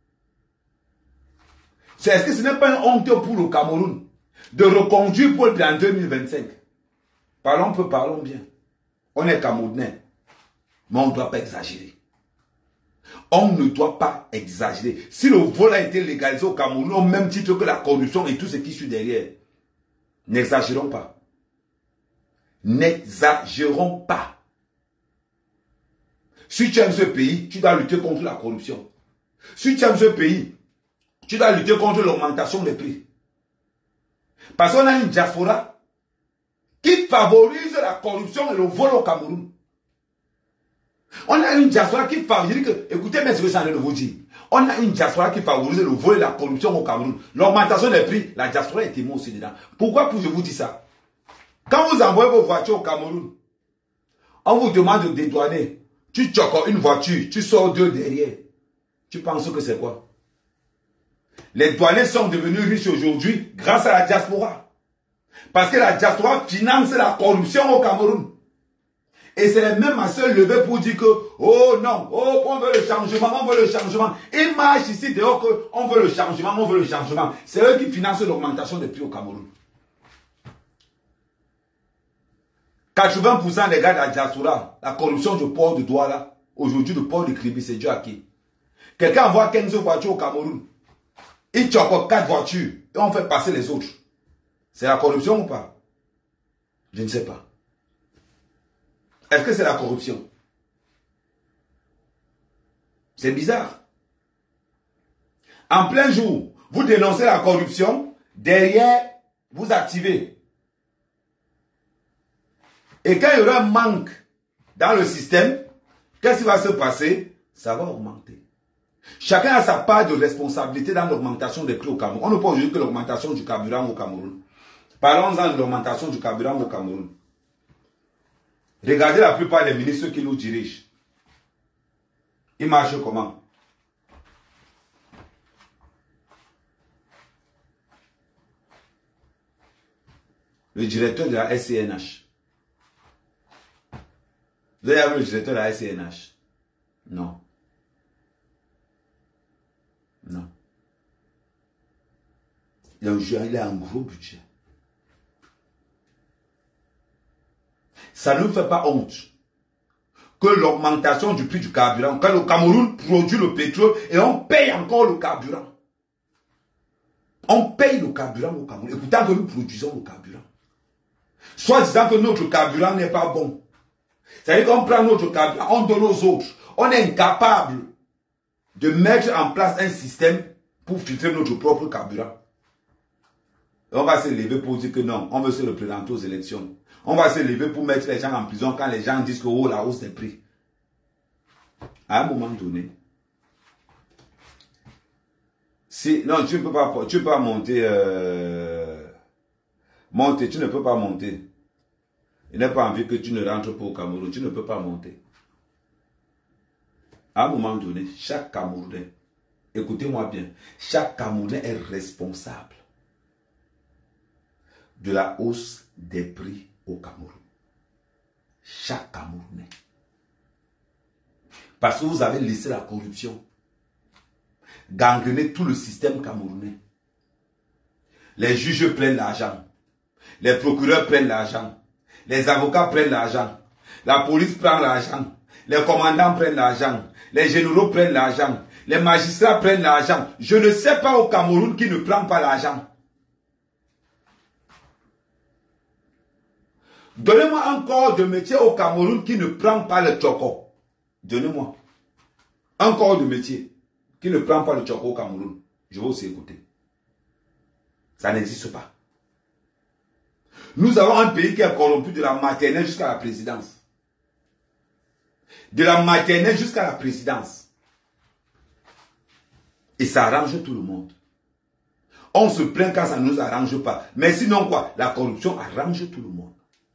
[SPEAKER 1] Est-ce que ce n'est pas une honte pour le Cameroun de reconduire Paul Biya en 2025? Parlons peu, parlons bien. On est Camerounais, mais on ne doit pas exagérer. On ne doit pas exagérer. Si le vol a été légalisé au Cameroun, au même titre que la corruption et tout ce qui suit derrière, n'exagérons pas. N'exagérons pas. Si tu aimes ce pays, tu dois lutter contre la corruption. Si tu aimes ce pays, tu dois lutter contre l'augmentation des prix. Parce qu'on a une diaspora qui favorise la corruption et le vol au Cameroun. On a une diaspora qui favorise, écoutez bien ce que je suis en train de vous dire. On a une diaspora qui favorise le vol et la corruption au Cameroun. L'augmentation des prix, la diaspora est témoin aussi dedans. Pourquoi je vous dis ça? Quand vous envoyez vos voitures au Cameroun, on vous demande de dédouaner. Tu choques une voiture, tu sors 2 derrière. Tu penses que c'est quoi? Les douaniers sont devenus riches aujourd'hui grâce à la diaspora. Parce que la diaspora finance la corruption au Cameroun. Et c'est les mêmes à se lever pour dire que, oh non, oh, on veut le changement, on veut le changement. Ils marchent ici dehors que, on veut le changement, on veut le changement. C'est eux qui financent l'augmentation des prix au Cameroun. 80% des gars de la diaspora, la corruption du port de Douala, aujourd'hui le port de Kribi, c'est dû à qui? Quelqu'un envoie 15 voitures au Cameroun. Il choque 4 voitures et on fait passer les autres. C'est la corruption ou pas? Je ne sais pas. Est-ce que c'est la corruption? C'est bizarre. En plein jour, vous dénoncez la corruption, derrière, vous activez. Et quand il y aura un manque dans le système, qu'est-ce qui va se passer? Ça va augmenter. Chacun a sa part de responsabilité dans l'augmentation des prix au Cameroun. On ne peut pas dire que l'augmentation du carburant au Cameroun. Parlons-en de l'augmentation du carburant au Cameroun. Regardez la plupart des ministres qui nous dirigent. Ils marchent comment? Le directeur de la SCNH. Vous avez vu le directeur de la SCNH? Non. Non. Il a un gros budget. Ça ne fait pas honte que l'augmentation du prix du carburant, quand le Cameroun produit le pétrole et on paye encore le carburant. On paye le carburant au Cameroun. Et pourtant que nous produisons le carburant. Soit disant que notre carburant n'est pas bon. C'est-à-dire qu'on prend notre carburant, on donne aux autres. On est incapable de mettre en place un système pour filtrer notre propre carburant. Et on va se lever pour dire que non, on veut se représenter aux élections. On va se lever pour mettre les gens en prison quand les gens disent que oh, la hausse des prix. À un moment donné, si, non, tu ne peux pas monter, monter, tu ne peux pas monter. Il n'a pas envie que tu ne rentres pas au Cameroun, tu ne peux pas monter. À un moment donné, chaque Camerounais, écoutez-moi bien, chaque Camerounais est responsable de la hausse des prix au Cameroun. Chaque Camerounais. Parce que vous avez laissé la corruption gangrener tout le système camerounais. Les juges prennent l'argent. Les procureurs prennent l'argent. Les avocats prennent l'argent. La police prend l'argent. Les commandants prennent l'argent. Les généraux prennent l'argent. Les magistrats prennent l'argent. Je ne sais pas au Cameroun qui ne prend pas l'argent. Donnez-moi un corps de métier au Cameroun qui ne prend pas le tchoko. Donnez-moi un corps de métier qui ne prend pas le tchoko au Cameroun. Je vais aussi écouter. Ça n'existe pas. Nous avons un pays qui est corrompu de la maternelle jusqu'à la présidence. De la maternelle jusqu'à la présidence. Et ça arrange tout le monde. On se plaint quand ça ne nous arrange pas. Mais sinon quoi? La corruption arrange tout le monde.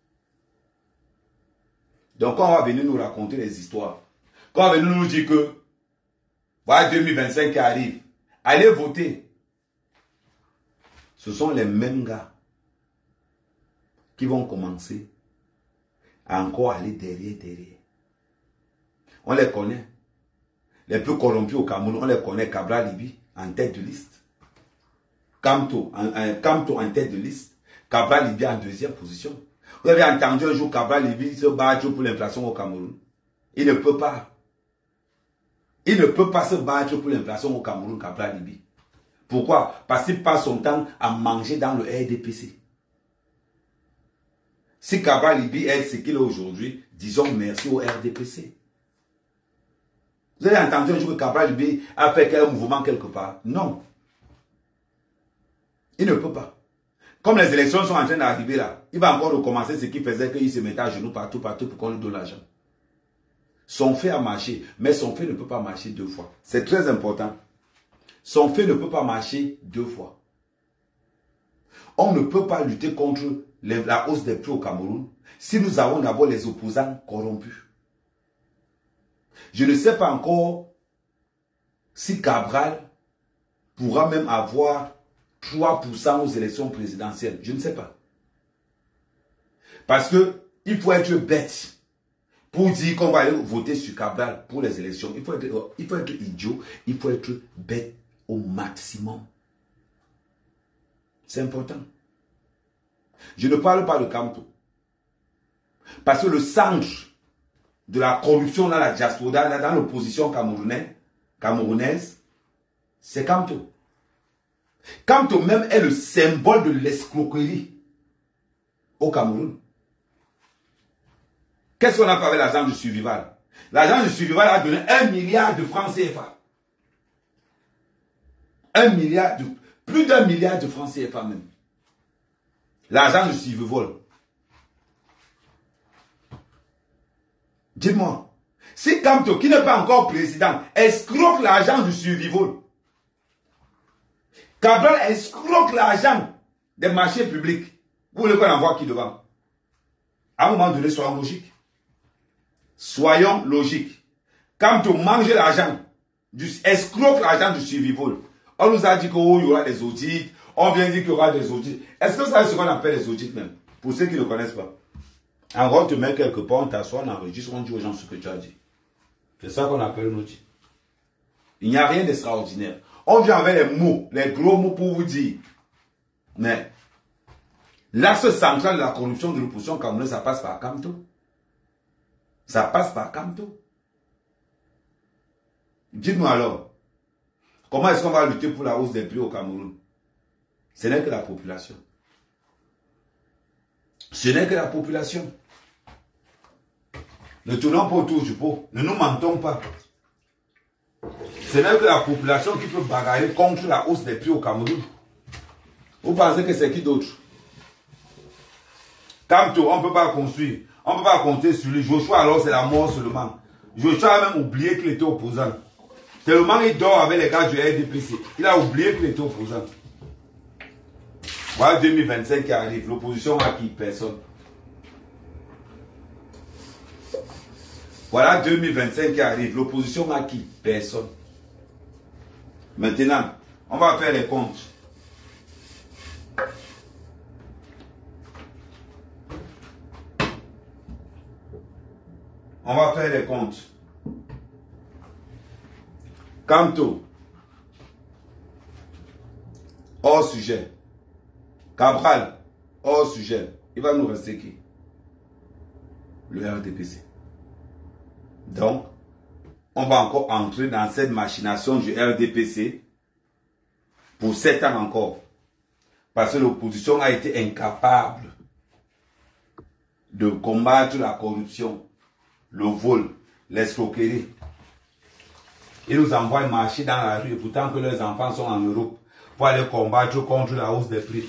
[SPEAKER 1] Donc quand on va venir nous raconter les histoires, quand on va venir nous dire que voilà 2025 qui arrive, allez voter. Ce sont les mêmes gars qui vont commencer à encore aller derrière. On les connaît. Les plus corrompus au Cameroun, on les connaît. Cabral Libi en tête de liste. Kamto en tête de liste. Cabral Libi en deuxième position. Vous avez entendu un jour Cabral Libi se battre pour l'inflation au Cameroun. Il ne peut pas. Il ne peut pas se battre pour l'inflation au Cameroun, Cabral Libi. Pourquoi? Parce qu'il passe son temps à manger dans le RDPC. Si Cabral Libi est ce qu'il est aujourd'hui, disons merci au RDPC. Vous avez entendu un jour que Cabral Libi a fait un mouvement quelque part? Non. Il ne peut pas. Comme les élections sont en train d'arriver là, il va encore recommencer ce qui faisait qu'il se mettait à genoux partout pour qu'on lui donne l'argent. Son fait a marché, mais son fait ne peut pas marcher deux fois. C'est très important. Son fait ne peut pas marcher deux fois. On ne peut pas lutter contre la hausse des prix au Cameroun si nous avons d'abord les opposants corrompus. Je ne sais pas encore si Cabral pourra même avoir 3% aux élections présidentielles. Je ne sais pas. Parce que il faut être bête pour dire qu'on va aller voter sur Cabral pour les élections. Il faut être idiot, il faut être bête au maximum. C'est important. Je ne parle pas de Kamto. Parce que le centre de la corruption dans la diaspora, dans l'opposition camerounaise, c'est Kamto. Kamto même est le symbole de l'escroquerie au Cameroun. Qu'est-ce qu'on a fait avec l'argent du Survival? L'argent du Survival a donné 1 milliard de francs CFA. Plus d'1 milliard de francs CFA même. L'argent du Survival. Dites-moi, si Kamto, qui n'est pas encore président, escroque l'argent du Survival, Cabral escroque l'argent des marchés publics, vous voulez qu'on envoie qui devant? À un moment donné, soyons logiques. Soyons logiques. Kamto mange l'argent, escroque l'argent du Survival. On nous a dit qu'il y aura des audits, on vient dire qu'il y aura des audits. Est-ce que ça c'est ce qu'on appelle les audits même? Pour ceux qui ne connaissent pas. En gros, on te met quelque part, on t'assoit, on enregistre, on dit aux gens ce que tu as dit. C'est ça qu'on appelle un audit. Il n'y a rien d'extraordinaire. On vient avec les mots, les gros mots pour vous dire. Mais l'axe central de la corruption de l'opposition camerounaise, ça passe par Kamto. Ça passe par Kamto. Dites-moi alors, comment est-ce qu'on va lutter pour la hausse des prix au Cameroun? Ce n'est que la population. Ce n'est que la population. Ne tournons pas autour du pot. Ne nous mentons pas. Ce n'est que la population qui peut bagarrer contre la hausse des prix au Cameroun. Vous pensez que c'est qui d'autre? Kamto, on ne peut pas construire. On ne peut pas compter sur lui. Joshua, alors, c'est la mort seulement. Joshua a même oublié qu'il était opposant. Tellement il dort avec les gars du RDPC. Il a oublié qu'il était opposant. Voilà 2025 qui arrive. L'opposition a qui? Personne. Voilà 2025 qui arrive. L'opposition a qui? Personne. Maintenant, on va faire les comptes. On va faire les comptes. Kamto. Hors sujet. Cabral. hors sujet. Il va nous rester qui? Le RDPC. Donc, on va encore entrer dans cette machination du RDPC pour 7 ans encore. Parce que l'opposition a été incapable de combattre la corruption, le vol, l'escroquerie. Ils nous envoient marcher dans la rue, et pourtant que leurs enfants sont en Europe pour aller combattre contre la hausse des prix.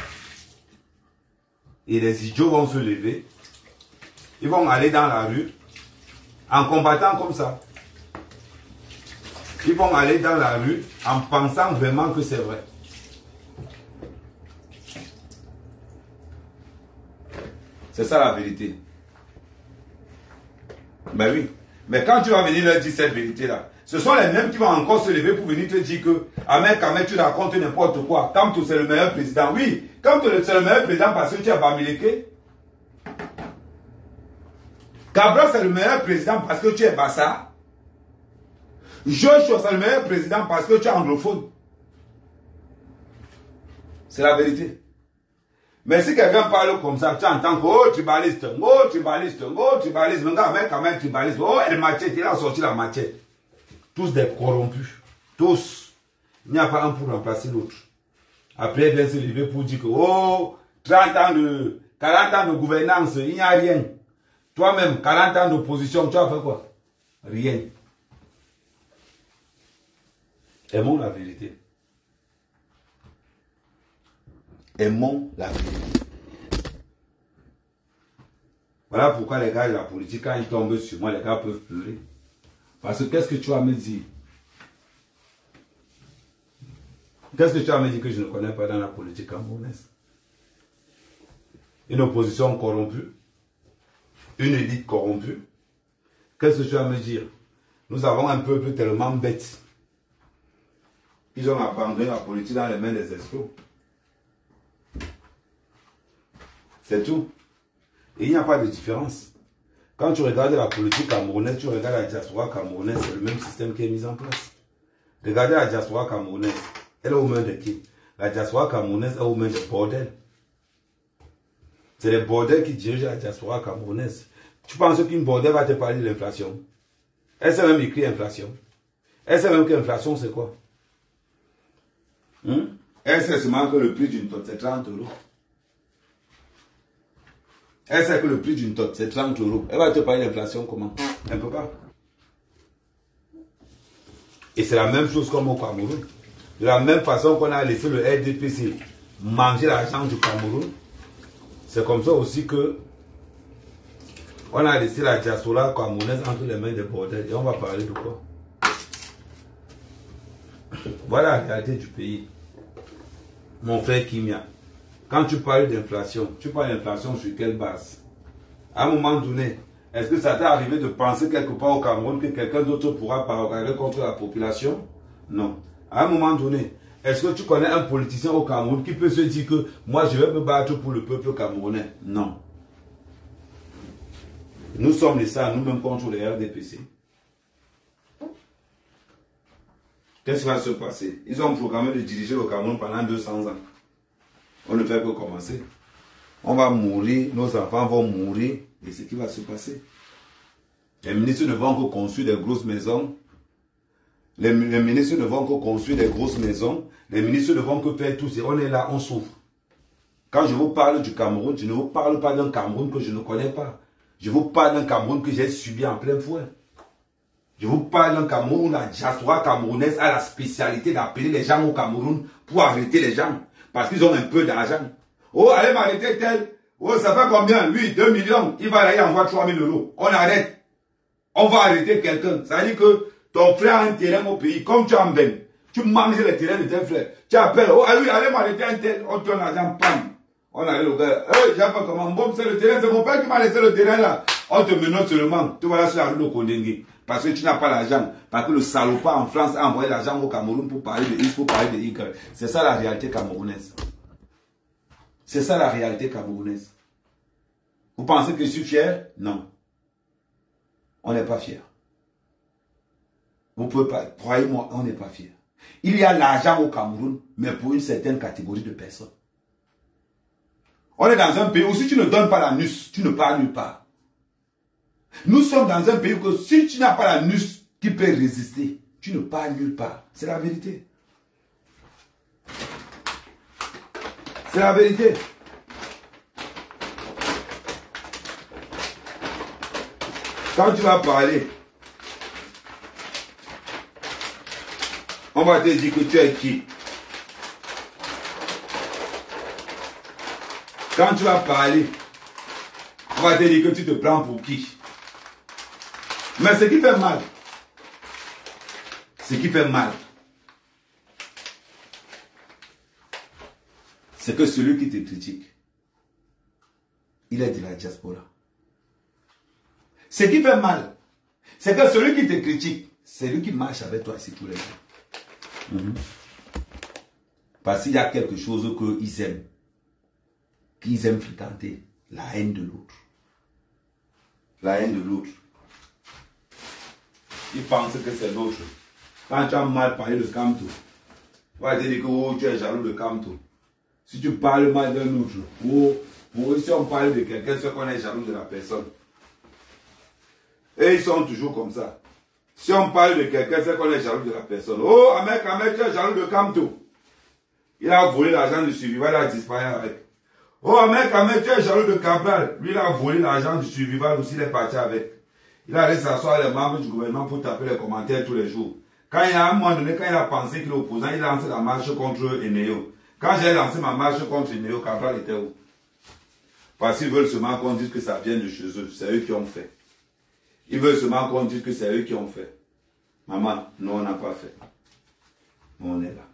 [SPEAKER 1] Et les idiots vont se lever, ils vont aller dans la rue en combattant comme ça. Ils vont aller dans la rue en pensant vraiment que c'est vrai. C'est ça la vérité. Ben oui. Mais quand tu vas venir leur dire cette vérité-là, ce sont les mêmes qui vont encore se lever pour venir te dire que Ahmed Ahmed, tu racontes n'importe quoi. Kamto, c'est le meilleur président. Oui, Kamto, c'est le meilleur président parce que tu es Bamileke. Cabral, c'est le meilleur président parce que tu es Bassa. Joshua, c'est le meilleur président parce que tu es anglophone. C'est la vérité. Mais si quelqu'un parle comme ça, tu entends que oh tribaliste, oh tribaliste, oh tribaliste, mais quand même tribaliste, oh el machette, il a sorti la machette. Tous des corrompus. Tous. Il n'y a pas un pour remplacer l'autre. Après, il vient se lever pour dire que oh, 30 ans de, 40 ans de gouvernance, il n'y a rien. Toi-même, 40 ans d'opposition, tu as fait quoi? Rien. Aimons la vérité. Aimons la vérité. Voilà pourquoi les gars de la politique, quand ils tombent sur moi, les gars peuvent pleurer. Parce que qu'est-ce que tu vas me dire? Qu'est-ce que tu vas me dire que je ne connais pas dans la politique camerounaise? Une opposition corrompue, une élite corrompue. Qu'est-ce que tu vas me dire? Nous avons un peuple tellement bête. Ils ont abandonné la politique dans les mains des escrocs. C'est tout. Et il n'y a pas de différence. Quand tu regardes la politique camerounaise, tu regardes la diaspora camerounaise, c'est le même système qui est mis en place. Regardez la diaspora camerounaise. Elle est aux mains de qui? La diaspora camerounaise est aux mains des bordels. C'est les bordels qui dirigent la diaspora camerounaise. Tu penses qu'une bordel va te parler de l'inflation? Elle sait même écrire inflation. Elle sait même que l'inflation c'est quoi? Elle sait seulement que le prix d'une tonne c'est 30 euros. Elle sait que le prix d'une tonne c'est 30 euros. Elle va te parler d'inflation comment? Elle ne peut pas. Et c'est la même chose comme au Cameroun. De la même façon qu'on a laissé le RDPC manger l'argent du Cameroun, c'est comme ça aussi que on a laissé la diaspora camerounaise entre les mains des bordels. Et on va parler de quoi? Voilà la réalité du pays. Mon frère Kimia, quand tu parles d'inflation, tu parles d'inflation sur quelle base? À un moment donné, est-ce que ça t'est arrivé de penser quelque part au Cameroun que quelqu'un d'autre pourra parler contre la population? Non. À un moment donné, est-ce que tu connais un politicien au Cameroun qui peut se dire que moi je vais me battre pour le peuple camerounais? Non. Nous sommes les ça nous-mêmes contre les RDPC. Qu'est-ce qui va se passer? Ils ont programmé de diriger le Cameroun pendant 200 ans. On ne fait que commencer. On va mourir, nos enfants vont mourir. Et ce qui va se passer? Les ministres ne vont que construire des grosses maisons. Les ministres ne vont que construire des grosses maisons. Les ministres ne vont que faire tout. On est là, on souffre. Quand je vous parle du Cameroun, je ne vous parle pas d'un Cameroun que je ne connais pas. Je vous parle d'un Cameroun que j'ai subi en plein fouet. Je vous parle d'un Cameroun où la diaspora camerounaise a la spécialité d'appeler les gens au Cameroun pour arrêter les gens. Parce qu'ils ont un peu d'argent. Oh, allez m'arrêter tel. Oh, ça fait combien? Lui, 2 millions. Il va là, il envoie 3 000 euros. On arrête. On va arrêter quelqu'un. Ça veut dire que ton frère a un terrain au pays. Comme tu en veines. Tu manges le terrain de tes frères. Tu appelles. Oh, allez m'arrêter un tel. On te donne l'argent. Pam. On arrive au gars. J'ai pas comment. Bon, c'est le terrain. C'est mon père qui m'a laissé le terrain là. On te menotte seulement. Tu vas là sur la rue de Kondengui. Parce que tu n'as pas l'argent. Parce que le salopard en France a envoyé l'argent au Cameroun pour parler de X, pour parler de Y. C'est ça la réalité camerounaise. C'est ça la réalité camerounaise. Vous pensez que je suis fier? Non. On n'est pas fier. Vous pouvez pas. Croyez-moi, on n'est pas fier. Il y a l'argent au Cameroun, mais pour une certaine catégorie de personnes. On est dans un pays où si tu ne donnes pas la NUS, tu ne pars nulle part. Nous sommes dans un pays où si tu n'as pas la NUS qui peut résister, tu ne pars nulle part. C'est la vérité. C'est la vérité. Quand tu vas parler, on va te dire que tu es qui. Quand tu vas parler, on va te dire que tu te prends pour qui. Mais ce qui fait mal, c'est que celui qui te critique, il est de la diaspora. Ce qui fait mal, c'est que celui qui te critique, c'est lui qui marche avec toi ici tous les jours. Parce qu'il y a quelque chose qu'ils aiment. Qu'ils aiment fréquenter. La haine de l'autre. La haine de l'autre. Ils pensent que c'est l'autre. Quand tu as mal parlé de Kamto, on va te dire que oh, tu es jaloux de Kamto. Si tu parles mal d'un autre, si on parle de quelqu'un, c'est qu'on est jaloux de la personne. Et ils sont toujours comme ça. Si on parle de quelqu'un, c'est qu'on est jaloux de la personne. Oh, Ahmed, tu es jaloux de Kamto. Il a volé l'argent du survival, il a disparu avec. Oh, Ahmed, tu es jaloux de Cabral. Lui, il a volé l'argent du survival aussi, il est parti avec. Il a allé s'asseoir les membres du gouvernement pour taper les commentaires tous les jours. Quand il a, à un moment donné, quand il a pensé qu'il est opposant, il a lancé la marche contre Eneo. Quand j'ai lancé ma marche contre Eneo, Cabral était où? Parce qu'ils veulent seulement qu'on dise que ça vient de chez eux. C'est eux qui ont fait. Ils veulent seulement qu'on dise que c'est eux qui ont fait. Maman, non, on n'a pas fait. Mais on est là.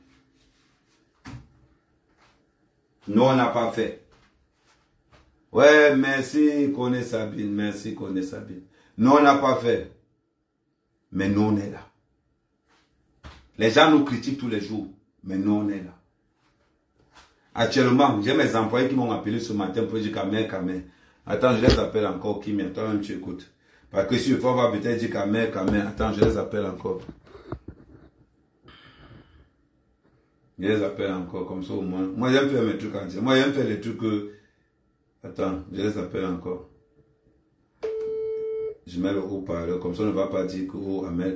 [SPEAKER 1] Non, on n'a pas fait. Ouais, merci, connaît Sabine. Merci, connaît Sabine. Non, on n'a pas fait. Mais nous, on est là. Les gens nous critiquent tous les jours. Mais nous, on est là. Actuellement, j'ai mes employés qui m'ont appelé ce matin pour dire Kamer. Attends, je les appelle encore, Kimi. Toi-même, tu écoutes. Parce que si il faut avoir peut-être dit Kamer. Attends, je les appelle encore. Je les appelle encore, comme ça au moins. Moi, j'aime faire mes trucs entiers. Moi, j'aime faire les trucs que... Attends, je les appelle encore. Je mets le haut-parleur, comme ça on ne va pas dire que oh, Amen.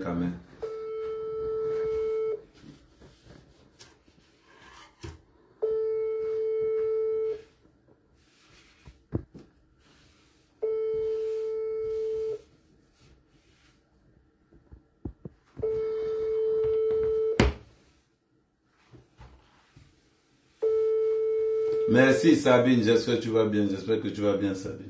[SPEAKER 1] Merci Sabine, j'espère que tu vas bien, Sabine.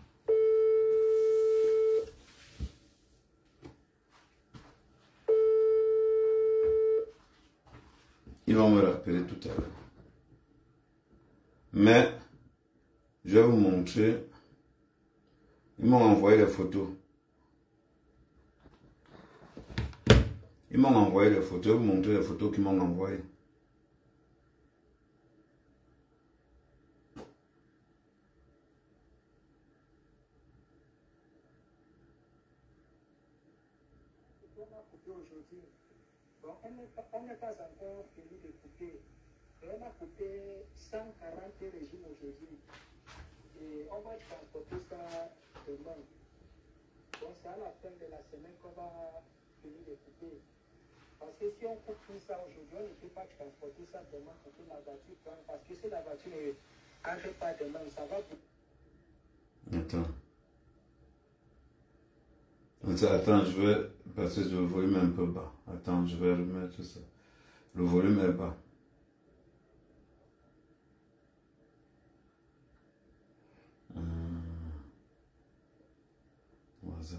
[SPEAKER 1] Ils vont me rappeler tout à l'heure. Mais, je vais vous montrer. Ils m'ont envoyé les photos. Je vais vous montrer les photos qu'ils m'ont envoyées.
[SPEAKER 2] Bon, on n'est pas encore fini de couper. Et on a coupé 140 régimes aujourd'hui. Et on va transporter ça demain. Donc c'est à la fin de la semaine qu'on va finir de couper. Parce que si on coupe tout ça aujourd'hui, on ne peut pas transporter ça demain pour que la voiture prenne. Parce que si la voiture ne entre pas demain, ça va...
[SPEAKER 1] Attends, je vais passer sur le volume un peu bas. Attends, je vais remettre ça. Le volume est bas. WhatsApp.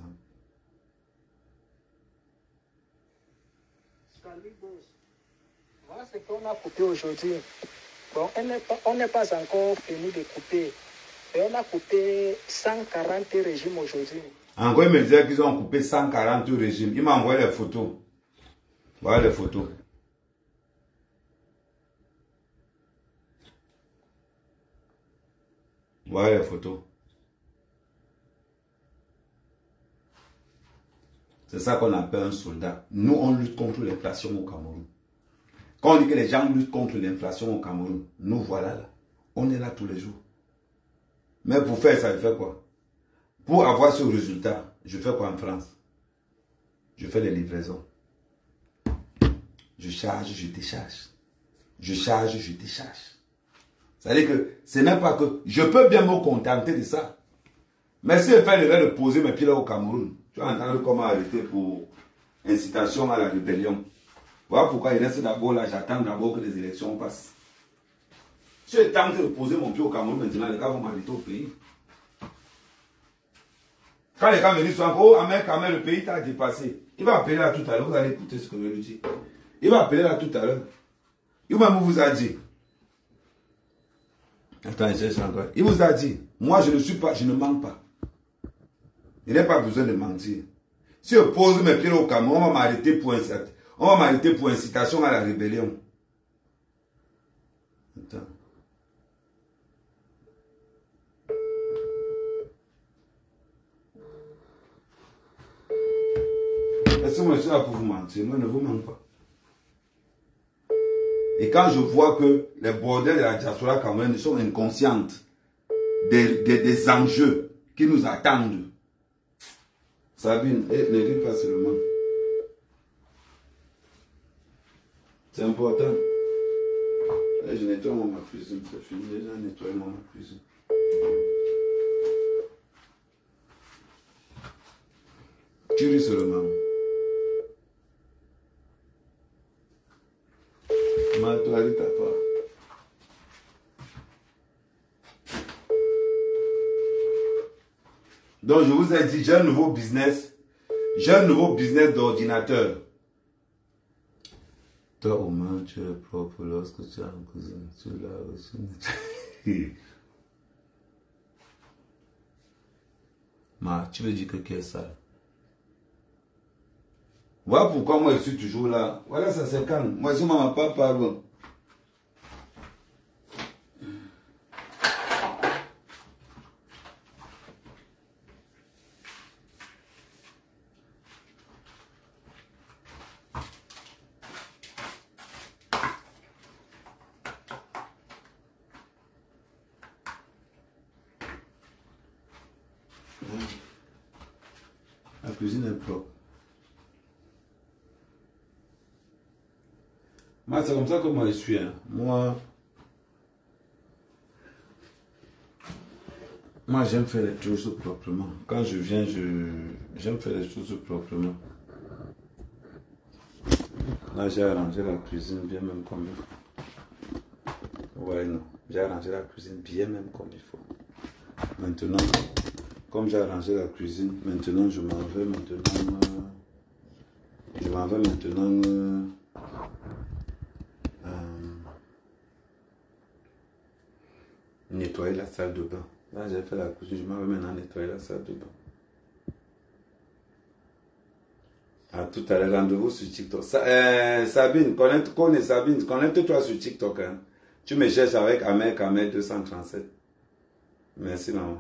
[SPEAKER 2] Salut, boss. Voilà ce qu'on a coupé aujourd'hui. Bon, on n'est pas encore fini de couper. Et on a coupé 140 régimes aujourd'hui.
[SPEAKER 1] En gros, il me disait qu'ils ont coupé 140 régimes. Il m'a envoyé les photos. Voilà les photos. Voilà les photos. C'est ça qu'on appelle un soldat. Nous, on lutte contre l'inflation au Cameroun. Quand on dit que les gens luttent contre l'inflation au Cameroun, nous voilà là. On est là tous les jours. Mais pour faire ça, je fais quoi? Pour avoir ce résultat, je fais quoi en France? Je fais les livraisons. Je charge, je décharge. Je charge, je décharge. C'est-à-dire que c'est même pas que je peux bien me contenter de ça. Mais si je fais l'erreur de poser mes pieds là au Cameroun, tu vas entendre comment arrêter pour incitation à la rébellion. Voilà pourquoi il reste d'abord là, j'attends d'abord que les élections passent. Si je tente de poser mon pied au Cameroun maintenant, les gars vont m'arrêter au pays. Quand les gars me disent oh, Ahmed, le pays t'a dépassé. Il va appeler là tout à l'heure, vous allez écouter ce que je lui dis. Il va appeler là tout à l'heure. Il vous a dit. Attends, je cherche encore. Il vous a dit, moi je ne suis pas, je ne mens pas. Il n'a pas besoin de mentir. Si je pose mes pieds au Cameroun, on va m'arrêter pour incitation à la rébellion. Attends. Est-ce que moi je suis là pour vous mentir? Moi, je ne vous mens pas. Et quand je vois que les bordels de la diaspora camerounaise sont inconscientes des enjeux qui nous attendent. Sabine, ne ris pas seulement. C'est important. Là, je nettoie ma cuisine. C'est fini déjà, nettoyer ma cuisine. Tu ris seulement. Toi, ris ta part. Donc, je vous ai dit, j'ai un nouveau business. J'ai un nouveau business d'ordinateur. Toi, au moins, tu es propre lorsque tu as un cousin. Tu l'as reçu. Ma, tu veux dire que qui est sale? Voilà pourquoi moi je suis toujours là. Voilà, ça c'est calme. Moi, si maman pas parle. La cuisine est propre. Moi, c'est comme ça que moi je suis. Hein. Moi j'aime faire les choses proprement. Quand je viens, j'aime faire les choses proprement. Là, j'ai arrangé la cuisine bien même comme il faut. Ouais, non. J'ai arrangé la cuisine bien même comme il faut. Maintenant, comme j'ai arrangé la cuisine, maintenant je m'en vais maintenant. Nettoyer la salle de bain. Là, j'ai fait la cuisine, je m'en vais maintenant nettoyer la salle de bain. À tout à l'heure, rendez-vous sur TikTok. Sabine, connecte-toi sur TikTok. Hein. Tu me cherches avec Ahmed 237. Merci, maman.